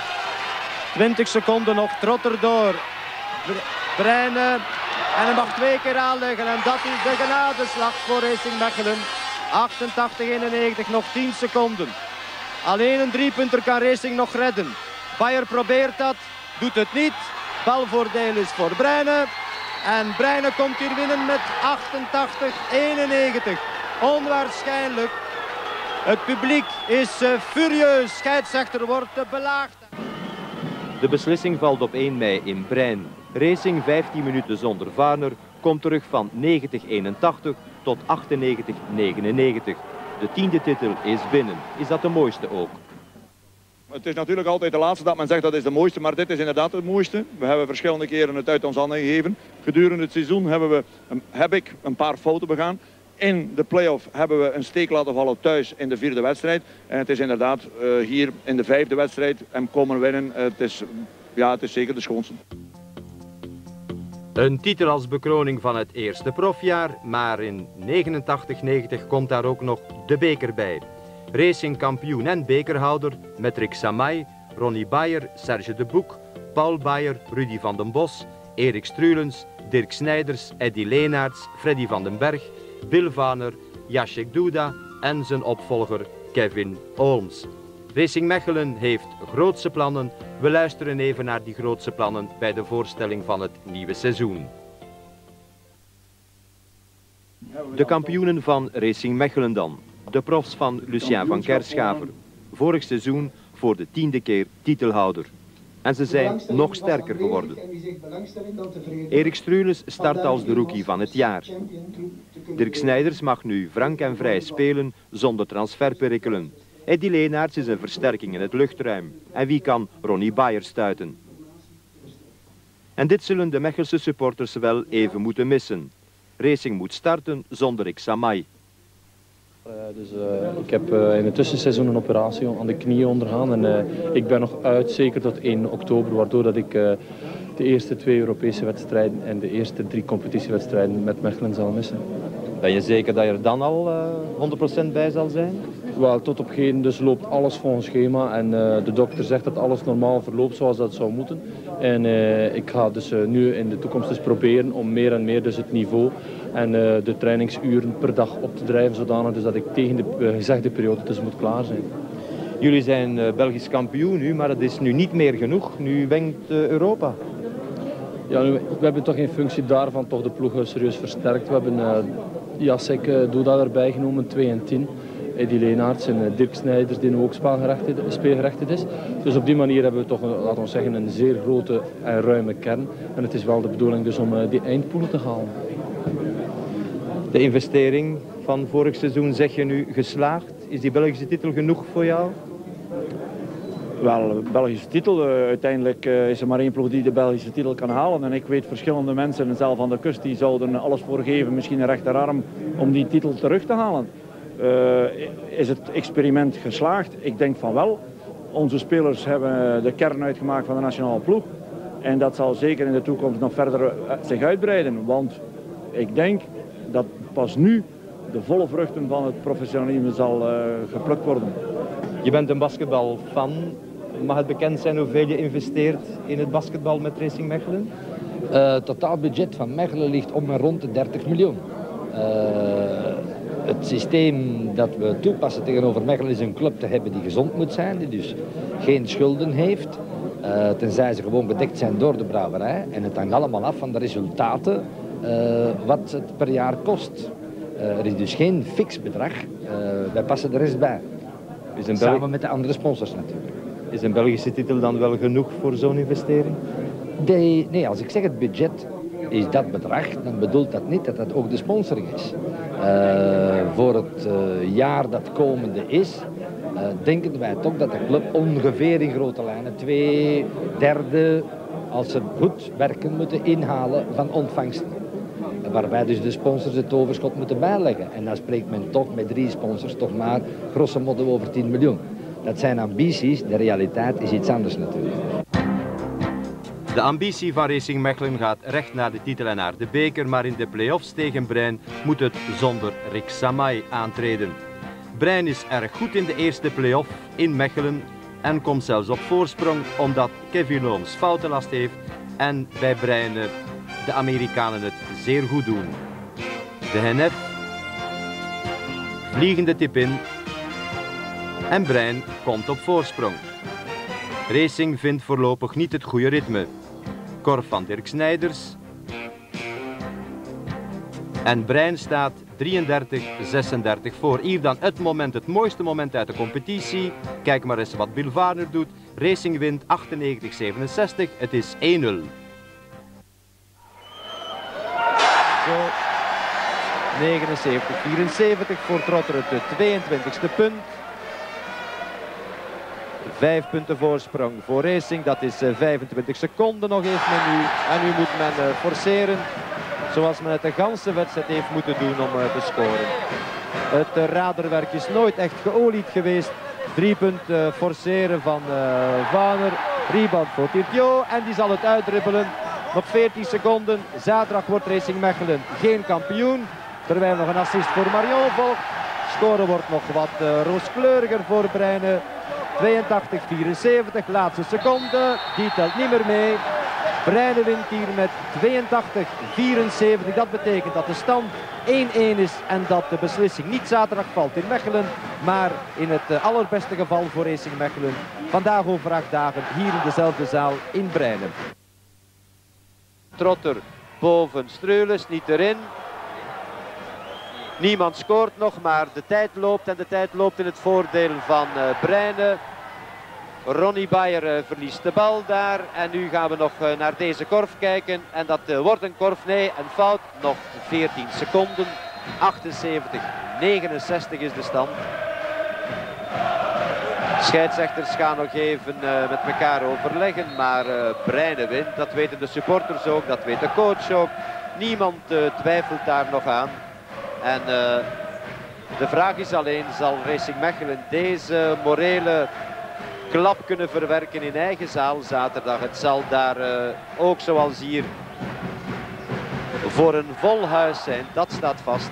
twintig seconden nog, trot erdoor. Breine. En hij mag twee keer aanleggen en dat is de genadeslag voor Racing Mechelen. achtentachtig eenennegentig, nog tien seconden. Alleen een driepunter kan Racing nog redden. Bayer probeert dat, doet het niet. Balvoordeel is voor Breine. En Breine komt hier winnen met achtentachtig eenennegentig. Onwaarschijnlijk. Het publiek is uh, furieus. Scheidsrechter wordt uh, belaagd. De beslissing valt op één mei in Brein. Racing vijftien minuten zonder Varner komt terug van negentig eenentachtig tot achtennegentig negenennegentig. De tiende titel is binnen. Is dat de mooiste ook? Het is natuurlijk altijd de laatste dat men zegt dat is de mooiste, maar dit is inderdaad het mooiste. We hebben verschillende keren het uit ons handen gegeven. Gedurende het seizoen hebben we, heb ik een paar fouten begaan. In de play-off hebben we een steek laten vallen thuis in de vierde wedstrijd. En het is inderdaad uh, hier in de vijfde wedstrijd en komen winnen. Het is, ja, het is zeker de schoonste. Een titel als bekroning van het eerste profjaar, maar in negenentachtig negentig komt daar ook nog de beker bij. Racing kampioen en bekerhouder met Rick Samay, Ronnie Bayer, Serge de Boek, Paul Bayer, Rudy van den Bos, Erik Strulens, Dirk Snijders, Eddy Leenaerts, Freddy van den Berg, Bill Vaner, Jacek Duda en zijn opvolger Kevin Olms. Racing Mechelen heeft grootse plannen. We luisteren even naar die grootse plannen bij de voorstelling van het nieuwe seizoen. De kampioenen van Racing Mechelen dan. De profs van Lucien van Kerschaver. Vorig seizoen voor de tiende keer titelhouder. En ze zijn nog sterker geworden. Erik Strulens start als de rookie van het jaar. Dirk Snijders mag nu frank en vrij spelen zonder transferperikelen. Eddy Leenaerts is een versterking in het luchtruim. En wie kan Ronnie Bayer stuiten? En dit zullen de Mechelse supporters wel even moeten missen. Racing moet starten zonder Rick Samay. Uh, dus, uh, ik heb uh, in het tussenseizoen een operatie aan de knieën ondergaan en uh, ik ben nog uit, zeker tot één oktober, waardoor dat ik uh, de eerste twee Europese wedstrijden en de eerste drie competitiewedstrijden met Mechelen zal missen. Ben je zeker dat je er dan al uh, honderd procent bij zal zijn? Wel, tot op heden dus loopt alles volgens schema en uh, de dokter zegt dat alles normaal verloopt zoals dat zou moeten. En uh, ik ga dus uh, nu in de toekomst dus proberen om meer en meer dus het niveau en uh, de trainingsuren per dag op te drijven, zodanig dus dat ik tegen de uh, gezegde periode dus moet klaar zijn. Jullie zijn uh, Belgisch kampioen nu, maar het is nu niet meer genoeg. Nu wenkt uh, Europa. Ja, nu, we hebben toch in functie daarvan toch de ploeg serieus versterkt. We hebben uh, Jacek uh, Duda erbij genomen, twee en tien. Eddy Leenaerts en uh, Dirk Snijders, die nu ook speelgerechtigd is. Dus op die manier hebben we toch, een, laten we zeggen, een zeer grote en ruime kern. En het is wel de bedoeling dus om uh, die eindpoelen te halen. De investering van vorig seizoen, zeg je nu, geslaagd? Is die Belgische titel genoeg voor jou? Wel, Belgische titel. Uh, uiteindelijk uh, is er maar één ploeg die de Belgische titel kan halen. En ik weet verschillende mensen, en zelf aan de kust, die zouden alles voor geven, misschien een rechterarm, om die titel terug te halen. Uh, is het experiment geslaagd? Ik denk van wel. Onze spelers hebben de kern uitgemaakt van de nationale ploeg. En dat zal zeker in de toekomst nog verder zich uitbreiden. Want ik denk dat pas nu de volle vruchten van het professionalisme zal uh, geplukt worden. Je bent een basketbalfan. Mag het bekend zijn hoeveel je investeert in het basketbal met Racing Mechelen? Uh, het totaalbudget van Mechelen ligt om en rond de dertig miljoen. Uh, het systeem dat we toepassen tegenover Mechelen is een club te hebben die gezond moet zijn, die dus geen schulden heeft, uh, tenzij ze gewoon bedekt zijn door de brouwerij. En het hangt allemaal af van de resultaten, uh, wat het per jaar kost. Uh, er is dus geen fix bedrag, uh, wij passen de rest bij. Is een Samen met de andere sponsors natuurlijk. Is een Belgische titel dan wel genoeg voor zo'n investering? De, nee, als ik zeg het budget is dat bedrag, dan bedoelt dat niet dat dat ook de sponsoring is. Uh, voor het uh, jaar dat komende is, uh, denken wij toch dat de club ongeveer in grote lijnen twee derde, als ze goed werken, moeten inhalen van ontvangsten. Waarbij dus de sponsors het overschot moeten bijleggen. En dan spreekt men toch met drie sponsors toch maar grosso modo over tien miljoen. Dat zijn ambities, de realiteit is iets anders natuurlijk. De ambitie van Racing Mechelen gaat recht naar de titel en naar de beker, maar in de play-offs tegen Brein moet het zonder Rick Samay aantreden. Brein is erg goed in de eerste play-off in Mechelen en komt zelfs op voorsprong omdat Kevin Ooms foutenlast heeft en bij Breine de Amerikanen het zeer goed doen. De Hennef, vliegende tip in en Brein komt op voorsprong. Racing vindt voorlopig niet het goede ritme. Korf van Dirk Snijders en Brein staat drieëndertig zesendertig voor. Hier dan het moment, het mooiste moment uit de competitie. Kijk maar eens wat Bill Varner doet. Racing wint achtennegentig zevenenzestig. Het is één nul. Zo, negenenzeventig vierenzeventig voor Trotter het tweeëntwintigste punt. Vijf punten voorsprong voor Racing. Dat is vijfentwintig seconden nog heeft men nu. En nu moet men forceren. Zoals men het de ganse wedstrijd heeft moeten doen om te scoren. Het raderwerk is nooit echt geolied geweest. Drie punten forceren van uh, Vaner. Rebound voor Tirtio. En die zal het uitdribbelen. Nog veertien seconden. Zaterdag wordt Racing Mechelen geen kampioen. Terwijl nog een assist voor Marion volgt. Scoren wordt nog wat uh, rooskleuriger voor Breine. tweeëntachtig vierenzeventig. Laatste seconde. Die telt niet meer mee. Breine wint hier met tweeëntachtig vierenzeventig. Dat betekent dat de stand één één is en dat de beslissing niet zaterdag valt in Mechelen, maar in het allerbeste geval voor Racing Mechelen vandaag over acht dagen hier in dezelfde zaal in Breine. Trotter boven Streules, niet erin. Niemand scoort nog, maar de tijd loopt en de tijd loopt in het voordeel van uh, Breine. Ronnie Bayer uh, verliest de bal daar en nu gaan we nog uh, naar deze korf kijken en dat uh, wordt een korf, nee, een fout, nog veertien seconden, achtenzeventig negenenzestig is de stand. Scheidsrechters gaan nog even uh, met elkaar overleggen, maar uh, Breine wint, dat weten de supporters ook, dat weet de coach ook, niemand uh, twijfelt daar nog aan. En uh, de vraag is alleen, zal Racing Mechelen deze morele klap kunnen verwerken in eigen zaal zaterdag? Het zal daar uh, ook zoals hier voor een vol huis zijn, dat staat vast.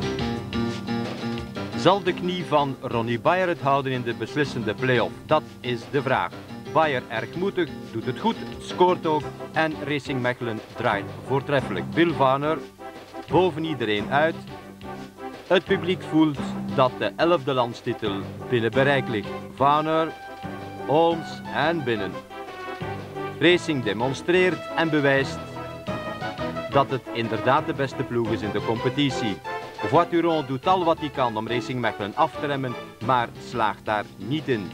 Zal de knie van Ronnie Bayer het houden in de beslissende play-off? Dat is de vraag. Bayer erg moedig, doet het goed, scoort ook en Racing Mechelen draait voortreffelijk. Bill Vaner boven iedereen uit. Het publiek voelt dat de elfde landstitel binnen bereik ligt. Vaner, Ooms en binnen. Racing demonstreert en bewijst dat het inderdaad de beste ploeg is in de competitie. Voituron doet al wat hij kan om Racing Mechelen af te remmen, maar slaagt daar niet in.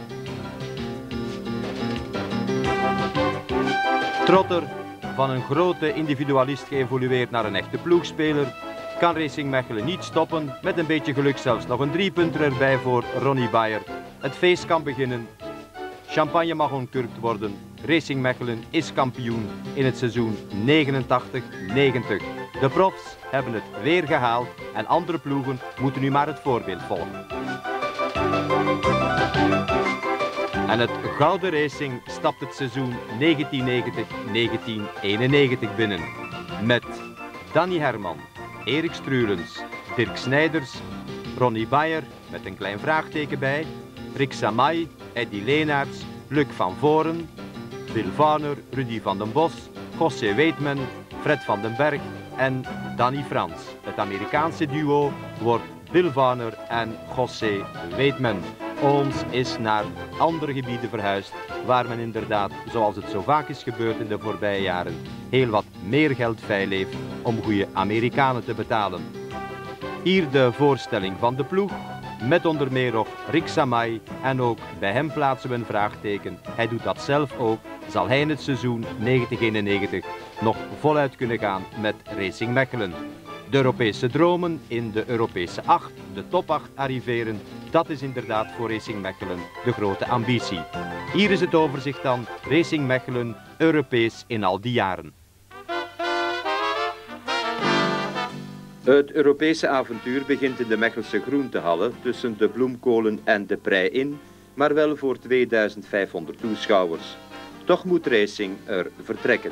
Trotter, van een grote individualist geëvolueerd naar een echte ploegspeler, kan Racing Mechelen niet stoppen. Met een beetje geluk zelfs nog een driepunter erbij voor Ronnie Bayer. Het feest kan beginnen. Champagne mag onkurkt worden. Racing Mechelen is kampioen in het seizoen negenentachtig negentig. De profs hebben het weer gehaald en andere ploegen moeten nu maar het voorbeeld volgen. En het Gouden Racing stapt het seizoen negentien negentig negentien eenennegentig binnen. Met Danny Herman, Erik Struelens, Dirk Snijders, Ronnie Bayer met een klein vraagteken bij, Rick Samay, Eddy Leenaerts, Luc van Voren, Bill Vaner, Rudy van den Bos, José Weetman, Fred van den Berg en Danny Frans. Het Amerikaanse duo wordt Bill Vaner en José Weetman. Ooms is naar andere gebieden verhuisd, waar men inderdaad, zoals het zo vaak is gebeurd in de voorbije jaren, heel wat meer geld veil heeft om goede Amerikanen te betalen. Hier de voorstelling van de ploeg, met onder meer nog Rick Samay en ook bij hem plaatsen we een vraagteken. Hij doet dat zelf ook. Zal hij in het seizoen negentig eenennegentig nog voluit kunnen gaan met Racing Mechelen? De Europese dromen in de Europese acht, de top acht arriveren, dat is inderdaad voor Racing Mechelen de grote ambitie. Hier is het overzicht dan, Racing Mechelen, Europees in al die jaren. Het Europese avontuur begint in de Mechelse groentehallen tussen de Bloemkolen en de Prei in, maar wel voor tweeduizend vijfhonderd toeschouwers. Toch moet Racing er vertrekken.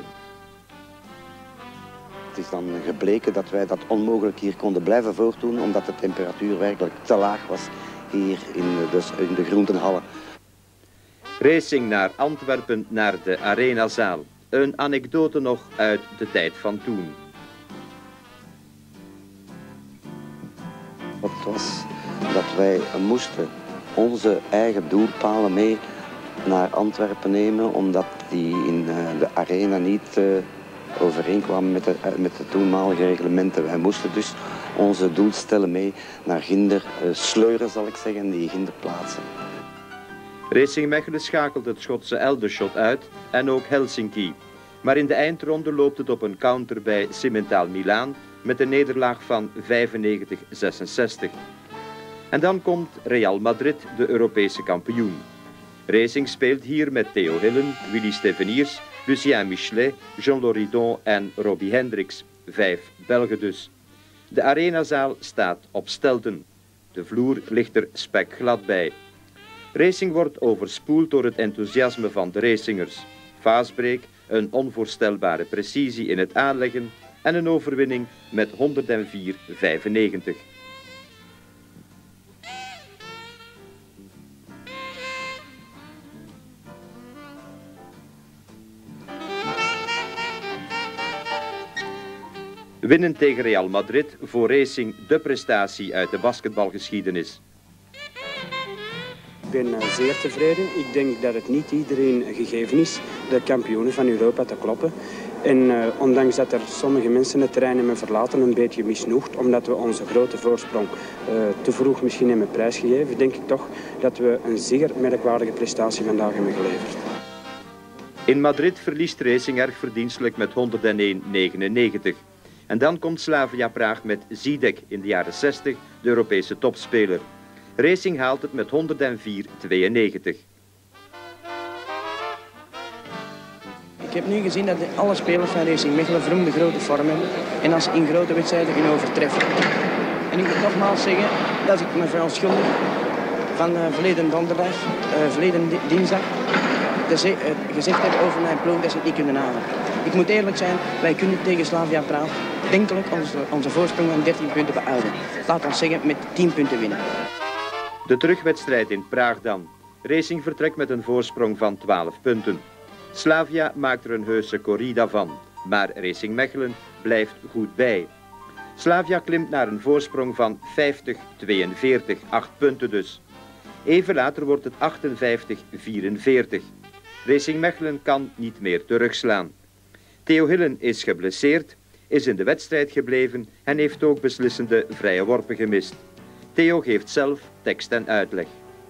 Het is dan gebleken dat wij dat onmogelijk hier konden blijven voortdoen, omdat de temperatuur werkelijk te laag was hier in de, in de groentenhallen. Racing naar Antwerpen, naar de Arenazaal. Een anekdote nog uit de tijd van toen. Het was dat wij moesten onze eigen doelpalen mee naar Antwerpen nemen, omdat die in de arena niet uh, overeenkwamen met de, met de toenmalige reglementen. Wij moesten dus onze doelstellen mee naar Ginder uh, sleuren, zal ik zeggen, en die Ginder plaatsen. Racing Mechelen schakelt het Schotse Eldershot uit en ook Helsinki. Maar in de eindronde loopt het op een counter bij Simmental Milaan met een nederlaag van vijfennegentig zesenzestig. En dan komt Real Madrid, de Europese kampioen. Racing speelt hier met Theo Hillen, Willy Steveniers, Lucien Michelet, Jean Loridon en Robbie Hendricks. Vijf Belgen dus. De arenazaal staat op stelten. De vloer ligt er spekglad bij. Racing wordt overspoeld door het enthousiasme van de racingers. Fastbreak, een onvoorstelbare precisie in het aanleggen en een overwinning met honderdvier vijfennegentig. Winnen tegen Real Madrid, voor Racing de prestatie uit de basketbalgeschiedenis. Ik ben zeer tevreden. Ik denk dat het niet iedereen gegeven is de kampioenen van Europa te kloppen. En uh, ondanks dat er sommige mensen het terrein hebben verlaten, een beetje misnoegd, omdat we onze grote voorsprong uh, te vroeg misschien hebben prijsgegeven, denk ik toch dat we een zeer merkwaardige prestatie vandaag hebben geleverd. In Madrid verliest Racing erg verdienstelijk met honderdéén negenennegentig. En dan komt Slavia Praag met Zidek in de jaren zestig, de Europese topspeler. Racing haalt het met honderdvier tweeënnegentig. Ik heb nu gezien dat alle spelers van Racing Mechelen verroemde grote vorm hebben en als ze in grote wedstrijden kunnen overtreffen. En ik moet nogmaals zeggen dat ik me verontschuldig van uh, verleden donderdag, uh, verleden dinsdag, dat ze uh, gezegd hebben over mijn ploeg dat ze het niet kunnen halen. Ik moet eerlijk zijn, wij kunnen tegen Slavia Praag denkelijk onze, onze voorsprong van dertien punten behouden. Laat ons zeggen met tien punten winnen. De terugwedstrijd in Praag dan. Racing vertrekt met een voorsprong van twaalf punten. Slavia maakt er een heuse corrida van, maar Racing Mechelen blijft goed bij. Slavia klimt naar een voorsprong van vijftig tweeënveertig, acht punten dus. Even later wordt het achtenvijftig vierenveertig. Racing Mechelen kan niet meer terugslaan. Theo Hillen is geblesseerd, is in de wedstrijd gebleven en heeft ook beslissende vrije worpen gemist. Theo geeft zelf tekst en uitleg.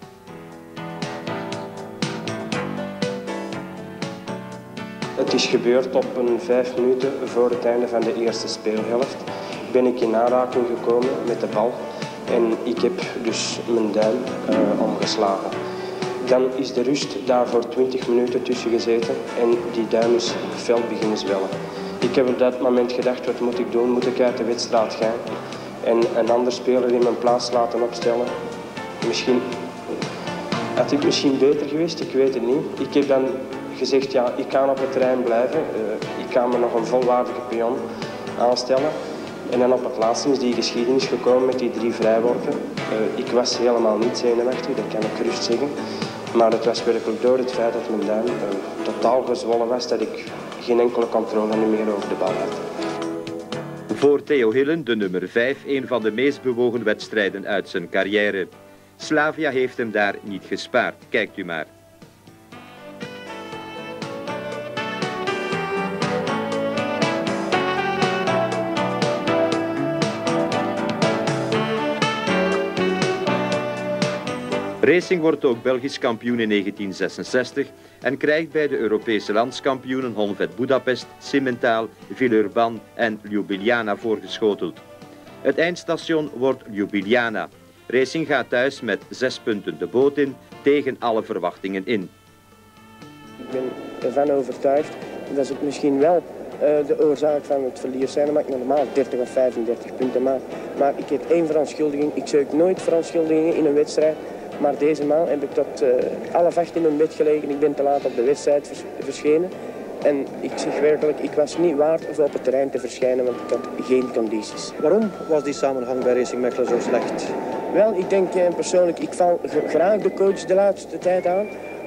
Het is gebeurd op een vijf minuten voor het einde van de eerste speelhelft. Ben ik in aanraking gekomen met de bal en ik heb dus mijn duim uh, omgeslagen. Dan is de rust daar voor twintig minuten tussen gezeten en die duim is fel beginnen zwellen. Ik heb op dat moment gedacht, wat moet ik doen? Moet ik uit de wedstrijd gaan? En een ander speler in mijn plaats laten opstellen? Misschien had ik misschien beter geweest, ik weet het niet. Ik heb dan gezegd, ja, ik kan op het terrein blijven. Uh, ik kan me nog een volwaardige pion aanstellen. En dan op het laatste is die geschiedenis gekomen met die drie vrijworpen. Uh, ik was helemaal niet zenuwachtig, dat kan ik gerust zeggen. Maar het was werkelijk door het feit dat mijn duim uh, totaal gezwollen was, dat ik geen enkele controle meer over de bal had. Voor Theo Hillen, de nummer vijf, een van de meest bewogen wedstrijden uit zijn carrière. Slavia heeft hem daar niet gespaard, kijkt u maar. Racing wordt ook Belgisch kampioen in negentien zesenzestig en krijgt bij de Europese landskampioenen Honvéd Budapest, Simmental, Villeurbanne en Ljubljana voorgeschoteld. Het eindstation wordt Ljubljana. Racing gaat thuis met zes punten de boot in, tegen alle verwachtingen in. Ik ben ervan overtuigd, dat is het misschien wel uh, de oorzaak van het verlies zijn, maar ik normaal dertig of vijfendertig punten maak. Maar ik heb één verontschuldiging, ik zoek nooit verontschuldigingen in een wedstrijd. Maar deze maal heb ik tot uh, half acht in mijn bed gelegen. Ik ben te laat op de wedstrijd vers verschenen. En ik zeg werkelijk, ik was niet waard om op het terrein te verschijnen, want ik had geen condities. Waarom was die samenhang bij Racing Mechelen zo slecht? Wel, ik denk uh, persoonlijk, ik val graag de coach de laatste tijd aan.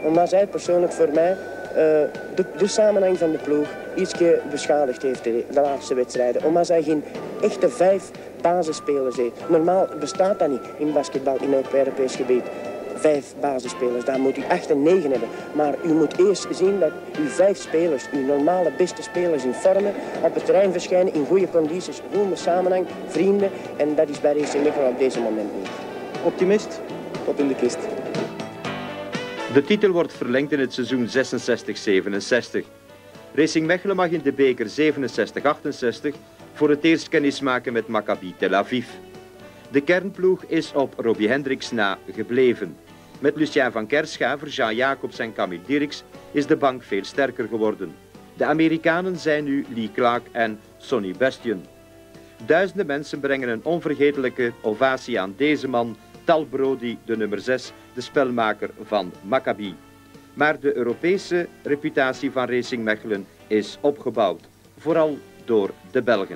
Omdat zij persoonlijk voor mij uh, de, de samenhang van de ploeg ietsje beschadigd heeft de, de laatste wedstrijden. Omdat zij geen echte vijf basisspelers heeft. Normaal bestaat dat niet in basketbal in het Europees gebied. Vijf basisspelers, daar moet u acht en negen hebben. Maar u moet eerst zien dat uw vijf spelers, uw normale beste spelers in vormen, op het terrein verschijnen in goede condities, goede samenhang, vrienden. En dat is bij Racing Mechelen op deze moment niet. Optimist, tot in de kist. De titel wordt verlengd in het seizoen zesenzestig zevenenzestig. Racing Mechelen mag in de beker zevenenzestig achtenzestig voor het eerst kennis maken met Maccabi Tel Aviv. De kernploeg is op Robbie Hendricks na gebleven. Met Lucien van Kerschaver, Jean Jacobs en Camille Dirks is de bank veel sterker geworden. De Amerikanen zijn nu Lee Clark en Sonny Bastion. Duizenden mensen brengen een onvergetelijke ovatie aan deze man, Tal Brody, de nummer zes, de spelmaker van Maccabi. Maar de Europese reputatie van Racing Mechelen is opgebouwd, vooral door de Belgen.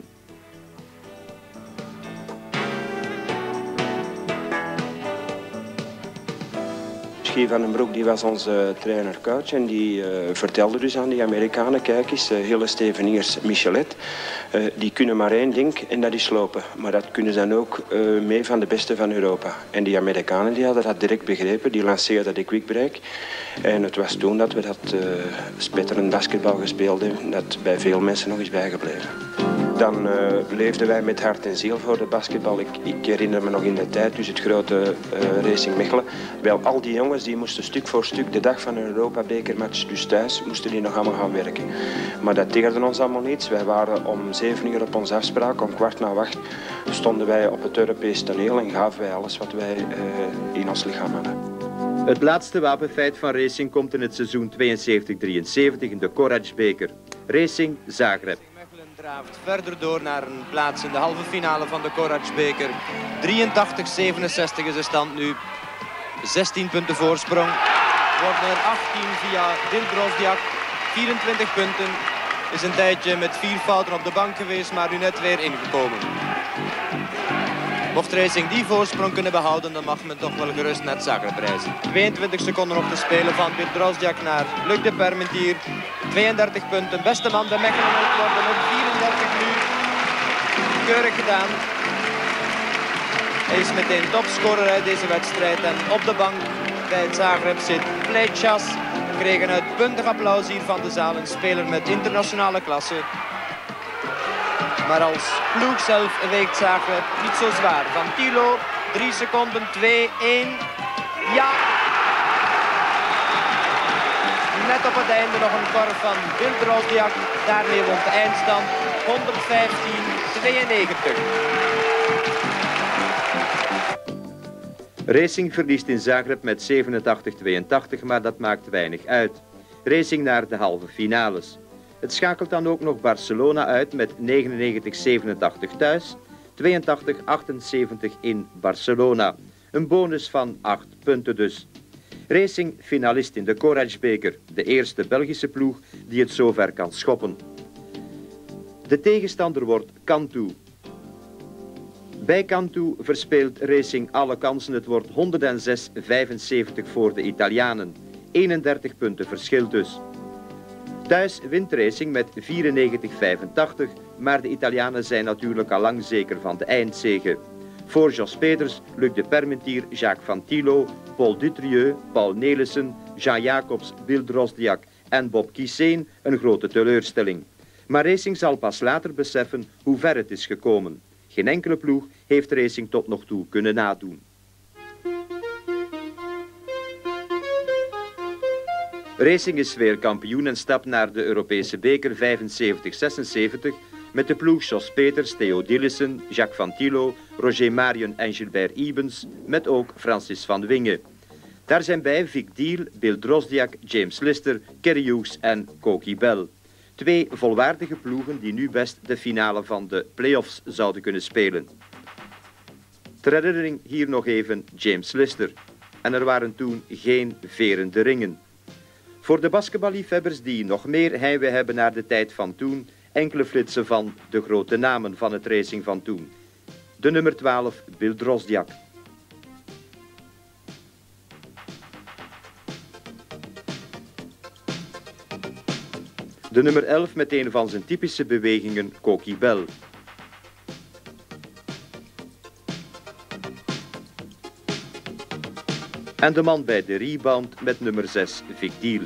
Guy van den Broek die was onze trainer-coach en die uh, vertelde dus aan die Amerikanen, kijk eens, uh, hele steveniers Michelet, uh, die kunnen maar één ding en dat is lopen. Maar dat kunnen ze dan ook uh, mee van de beste van Europa. En die Amerikanen die hadden dat direct begrepen, die lanceerden de quick break. En het was toen dat we dat uh, spetterend basketbal gespeeld hebben, dat bij veel mensen nog is bijgebleven. Dan uh, leefden wij met hart en ziel voor de basketbal. Ik, ik herinner me nog in de tijd, dus het grote uh, Racing Mechelen. Wel, al die jongens die moesten stuk voor stuk de dag van een Europa-bekermatch, dus thuis, moesten die nog allemaal gaan werken. Maar dat deerde ons allemaal niets. Wij waren om zeven uur op onze afspraak, om kwart na acht stonden wij op het Europees toneel en gaven wij alles wat wij uh, in ons lichaam hadden. Het laatste wapenfeit van Racing komt in het seizoen tweeënzeventig drieënzeventig in de Korac-beker. Racing Zagreb. Draaft verder door naar een plaats in de halve finale van de Korac-beker. drieëntachtig zevenenzestig is de stand nu. zestien punten voorsprong. Worden er achttien via Dildrosdiak. vierentwintig punten. Is een tijdje met vier fouten op de bank geweest, maar nu net weer ingekomen. Mocht Racing die voorsprong kunnen behouden, dan mag men toch wel gerust net Zagreb reizen. tweeëntwintig seconden op te spelen van Dildrosdiak naar Luc de Permentier. tweeëndertig punten, beste man bij Mechelen ook worden op vierendertig nu. Keurig gedaan. Hij is meteen topscorer uit deze wedstrijd en op de bank bij het Zagreb zit Pleitschas. We kregen een uitbundig applaus hier van de zaal, een speler met internationale klasse. Maar als ploeg zelf weegt Zagreb niet zo zwaar. Van Tilo, drie seconden, twee, één, ja! Net op het einde nog een korf van Dildrosdiak. Daarmee won de eindstand honderdvijftien tweeënnegentig. Racing verliest in Zagreb met zevenentachtig tweeëntachtig, maar dat maakt weinig uit. Racing naar de halve finales. Het schakelt dan ook nog Barcelona uit met negenennegentig zevenentachtig thuis, tweeëntachtig achtenzeventig in Barcelona. Een bonus van acht punten dus. Racing finalist in de Korac-beker, de eerste Belgische ploeg die het zover kan schoppen. De tegenstander wordt Cantu. Bij Cantu verspeelt Racing alle kansen. Het wordt honderdzes vijfenzeventig voor de Italianen. eenendertig punten verschil dus. Thuis wint Racing met vierennegentig vijfentachtig, maar de Italianen zijn natuurlijk al lang zeker van de eindzege. Voor Jos Peters, Luc de Permentier, Jacques van Tilo, Paul Dutrieu, Paul Nelissen, Jean Jacobs, Bill Drosdiak en Bob Kisseen een grote teleurstelling. Maar Racing zal pas later beseffen hoe ver het is gekomen. Geen enkele ploeg heeft Racing tot nog toe kunnen nadoen. Racing is weer kampioen en stapt naar de Europese beker vijfenzeventig zesenzeventig met de ploeg Jos Peters, Theo Dillessen, Jacques van Tilo, Roger Marion en Gilbert Ibens, met ook Francis van Wingen. Daar zijn bij Vic Deal, Bill Drosdiak, James Lister, Kerry Hughes en Koki Bell. Twee volwaardige ploegen die nu best de finale van de play-offs zouden kunnen spelen. Ter herinnering hier nog even James Lister. En er waren toen geen verende ringen. Voor de basketballiefhebbers die nog meer heimwee hebben naar de tijd van toen, enkele flitsen van de grote namen van het racing van toen. De nummer twaalf, Bill Drosdiak. De nummer elf met een van zijn typische bewegingen, Koki Bell. En de man bij de rebound met nummer zes, Vigdiel.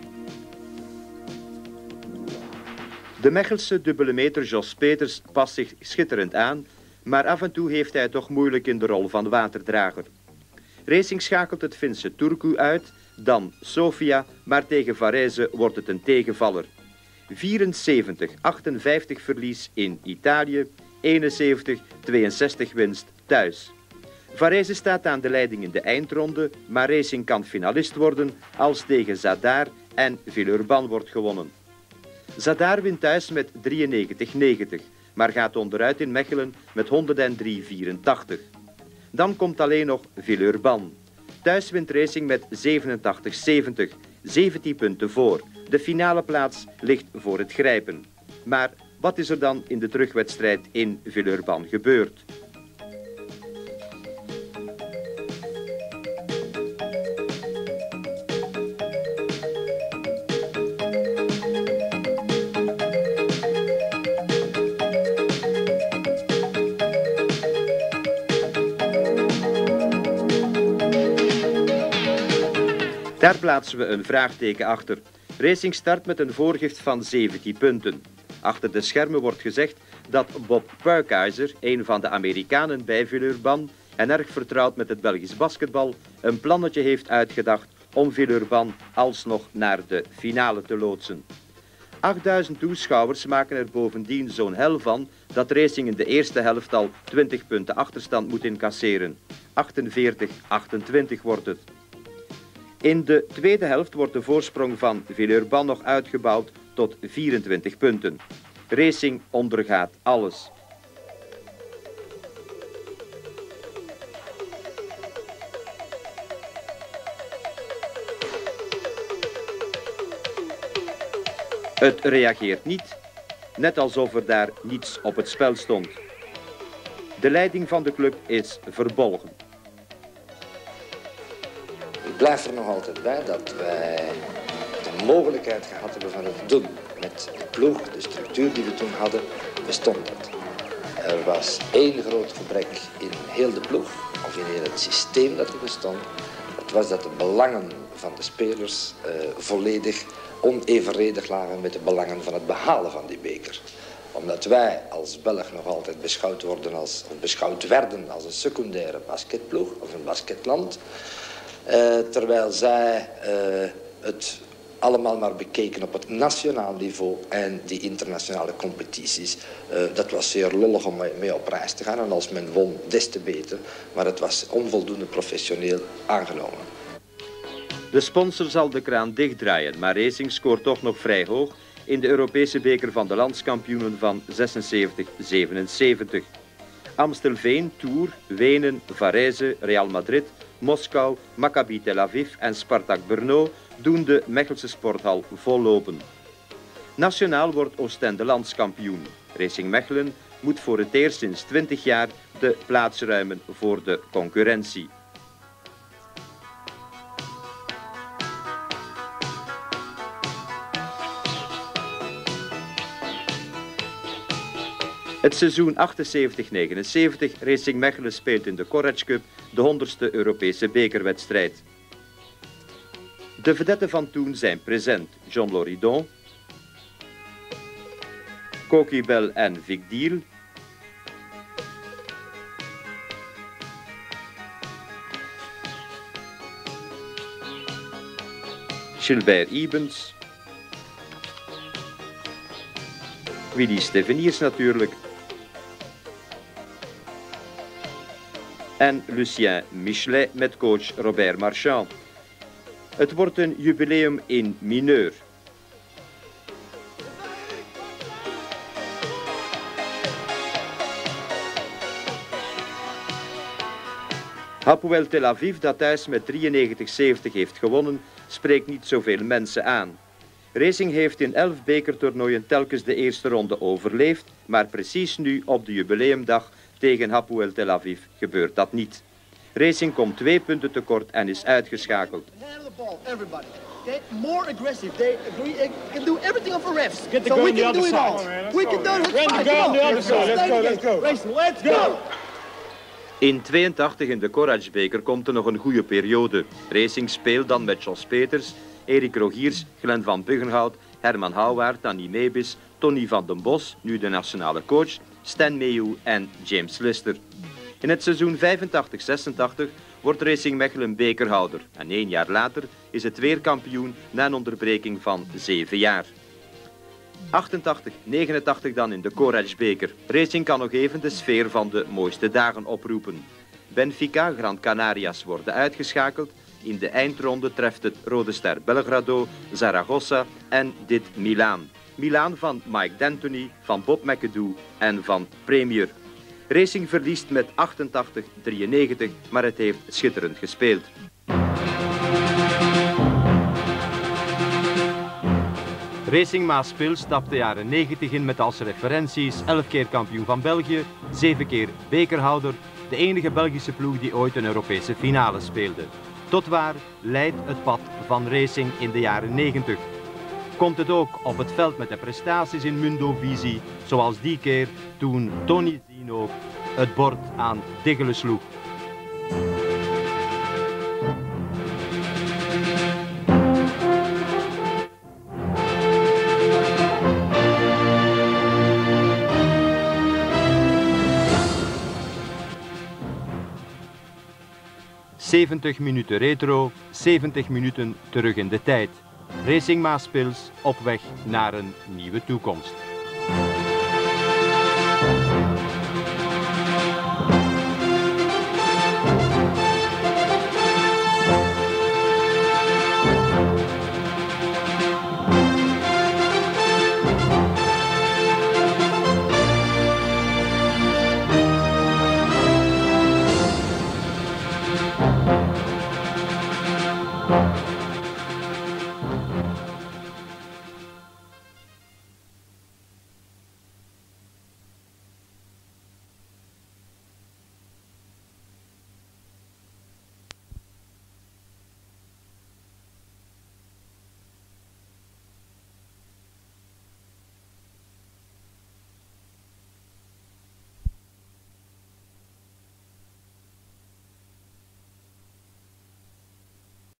De Mechelse dubbele meter Jos Peters past zich schitterend aan, maar af en toe heeft hij het toch moeilijk in de rol van waterdrager. Racing schakelt het Finse Turku uit, dan Sofia, maar tegen Varese wordt het een tegenvaller. vierenzeventig achtenvijftig verlies in Italië, eenenzeventig tweeënzestig winst thuis. Varese staat aan de leiding in de eindronde, maar Racing kan finalist worden als tegen Zadar en Villeurbanne wordt gewonnen. Zadar wint thuis met drieënnegentig negentig, maar gaat onderuit in Mechelen met honderddrie vierentachtig. Dan komt alleen nog Villeurbanne. Thuis wint Racing met zevenentachtig zeventig, zeventien punten voor. De finale plaats ligt voor het grijpen. Maar wat is er dan in de terugwedstrijd in Villeurbanne gebeurd? Daar plaatsen we een vraagteken achter. Racing start met een voorgift van zeventien punten. Achter de schermen wordt gezegd dat Bob Puikhuizer, een van de Amerikanen bij Villeurbanne en erg vertrouwd met het Belgisch basketbal, een plannetje heeft uitgedacht om Villeurbanne alsnog naar de finale te loodsen. achtduizend toeschouwers maken er bovendien zo'n hel van dat Racing in de eerste helft al twintig punten achterstand moet incasseren. achtenveertig achtentwintig wordt het. In de tweede helft wordt de voorsprong van Villeurbanne nog uitgebouwd tot vierentwintig punten. Racing ondergaat alles. Het reageert niet, net alsof er daar niets op het spel stond. De leiding van de club is verbolgen. Ik blijf er nog altijd bij dat wij de mogelijkheid gehad hebben van het doen. Met de ploeg, de structuur die we toen hadden, bestond dat. Er was één groot gebrek in heel de ploeg, of in heel het systeem dat er bestond. Dat was dat de belangen van de spelers uh, volledig onevenredig lagen met de belangen van het behalen van die beker. Omdat wij als Belg nog altijd beschouwd worden als, of beschouwd werden als een secundaire basketploeg of een basketland. Uh, terwijl zij uh, het allemaal maar bekeken op het nationaal niveau en die internationale competities. Uh, dat was zeer lollig om mee op reis te gaan en als men won des te beter, maar het was onvoldoende professioneel aangenomen. De sponsor zal de kraan dichtdraaien, maar Racing scoort toch nog vrij hoog in de Europese beker van de landskampioenen van zesenzeventig zevenenzeventig. Amstelveen, Tours, Wenen, Varese, Real Madrid, Moskou, Maccabi Tel Aviv en Spartak Brno doen de Mechelse sporthal vollopen. Nationaal wordt Oostende landskampioen. Racing Mechelen moet voor het eerst sinds twintig jaar de plaats ruimen voor de concurrentie. Het seizoen achtenzeventig negenenzeventig, Racing Mechelen speelt in de Corrège Cup de honderdste Europese bekerwedstrijd. De vedetten van toen zijn present: John Loridon, Koki Bell en Vigdiel, Gilbert Ibens, Willy Steveniers natuurlijk, en Lucien Michelet met coach Robert Marchand. Het wordt een jubileum in mineur. Hapoel Tel Aviv, dat thuis met drieënnegentig zeventig heeft gewonnen, spreekt niet zoveel mensen aan. Racing heeft in elf bekertoernooien telkens de eerste ronde overleefd, maar precies nu op de jubileumdag tegen Hapoel Tel Aviv gebeurt dat niet. Racing komt twee punten tekort en is uitgeschakeld. get more aggressive. They agree, they can do everything of a refs. Get the so go we on the can other do it side. all. Oh, man, we go, can do man. it. Run the go on the other side. Let's go, let's go. Racing, let's go. In tweeëntachtig in de Courage-beker komt er nog een goede periode. Racing speelt dan met Jos Peters, Erik Rogiers, Glenn van Buggenhout, Herman Houwaard, Danny Meebis, Tony van den Bos, nu de nationale coach, Stan Meeuw en James Lister. In het seizoen vijfentachtig zesentachtig wordt Racing Mechelen bekerhouder en één jaar later is het weer kampioen na een onderbreking van zeven jaar. achtentachtig negenentachtig dan in de Courage-beker. Racing kan nog even de sfeer van de mooiste dagen oproepen. Benfica, Gran Canarias worden uitgeschakeld. In de eindronde treft het Rode Ster Belgrado, Zaragoza en dit Milaan. Milaan van Mike D'Antoni, van Bob McAdoo en van Premier. Racing verliest met achtentachtig drieënnegentig, maar het heeft schitterend gespeeld. Racing Maaspil stapt de jaren negentig in met als referenties elf keer kampioen van België, zeven keer bekerhouder, de enige Belgische ploeg die ooit een Europese finale speelde. Tot waar leidt het pad van Racing in de jaren negentig? Komt het ook op het veld met de prestaties in Mundo Visie, zoals die keer toen Tony Zino het bord aan Diggelen sloeg? zeventig minuten retro, zeventig minuten terug in de tijd. Racing Maaspils op weg naar een nieuwe toekomst.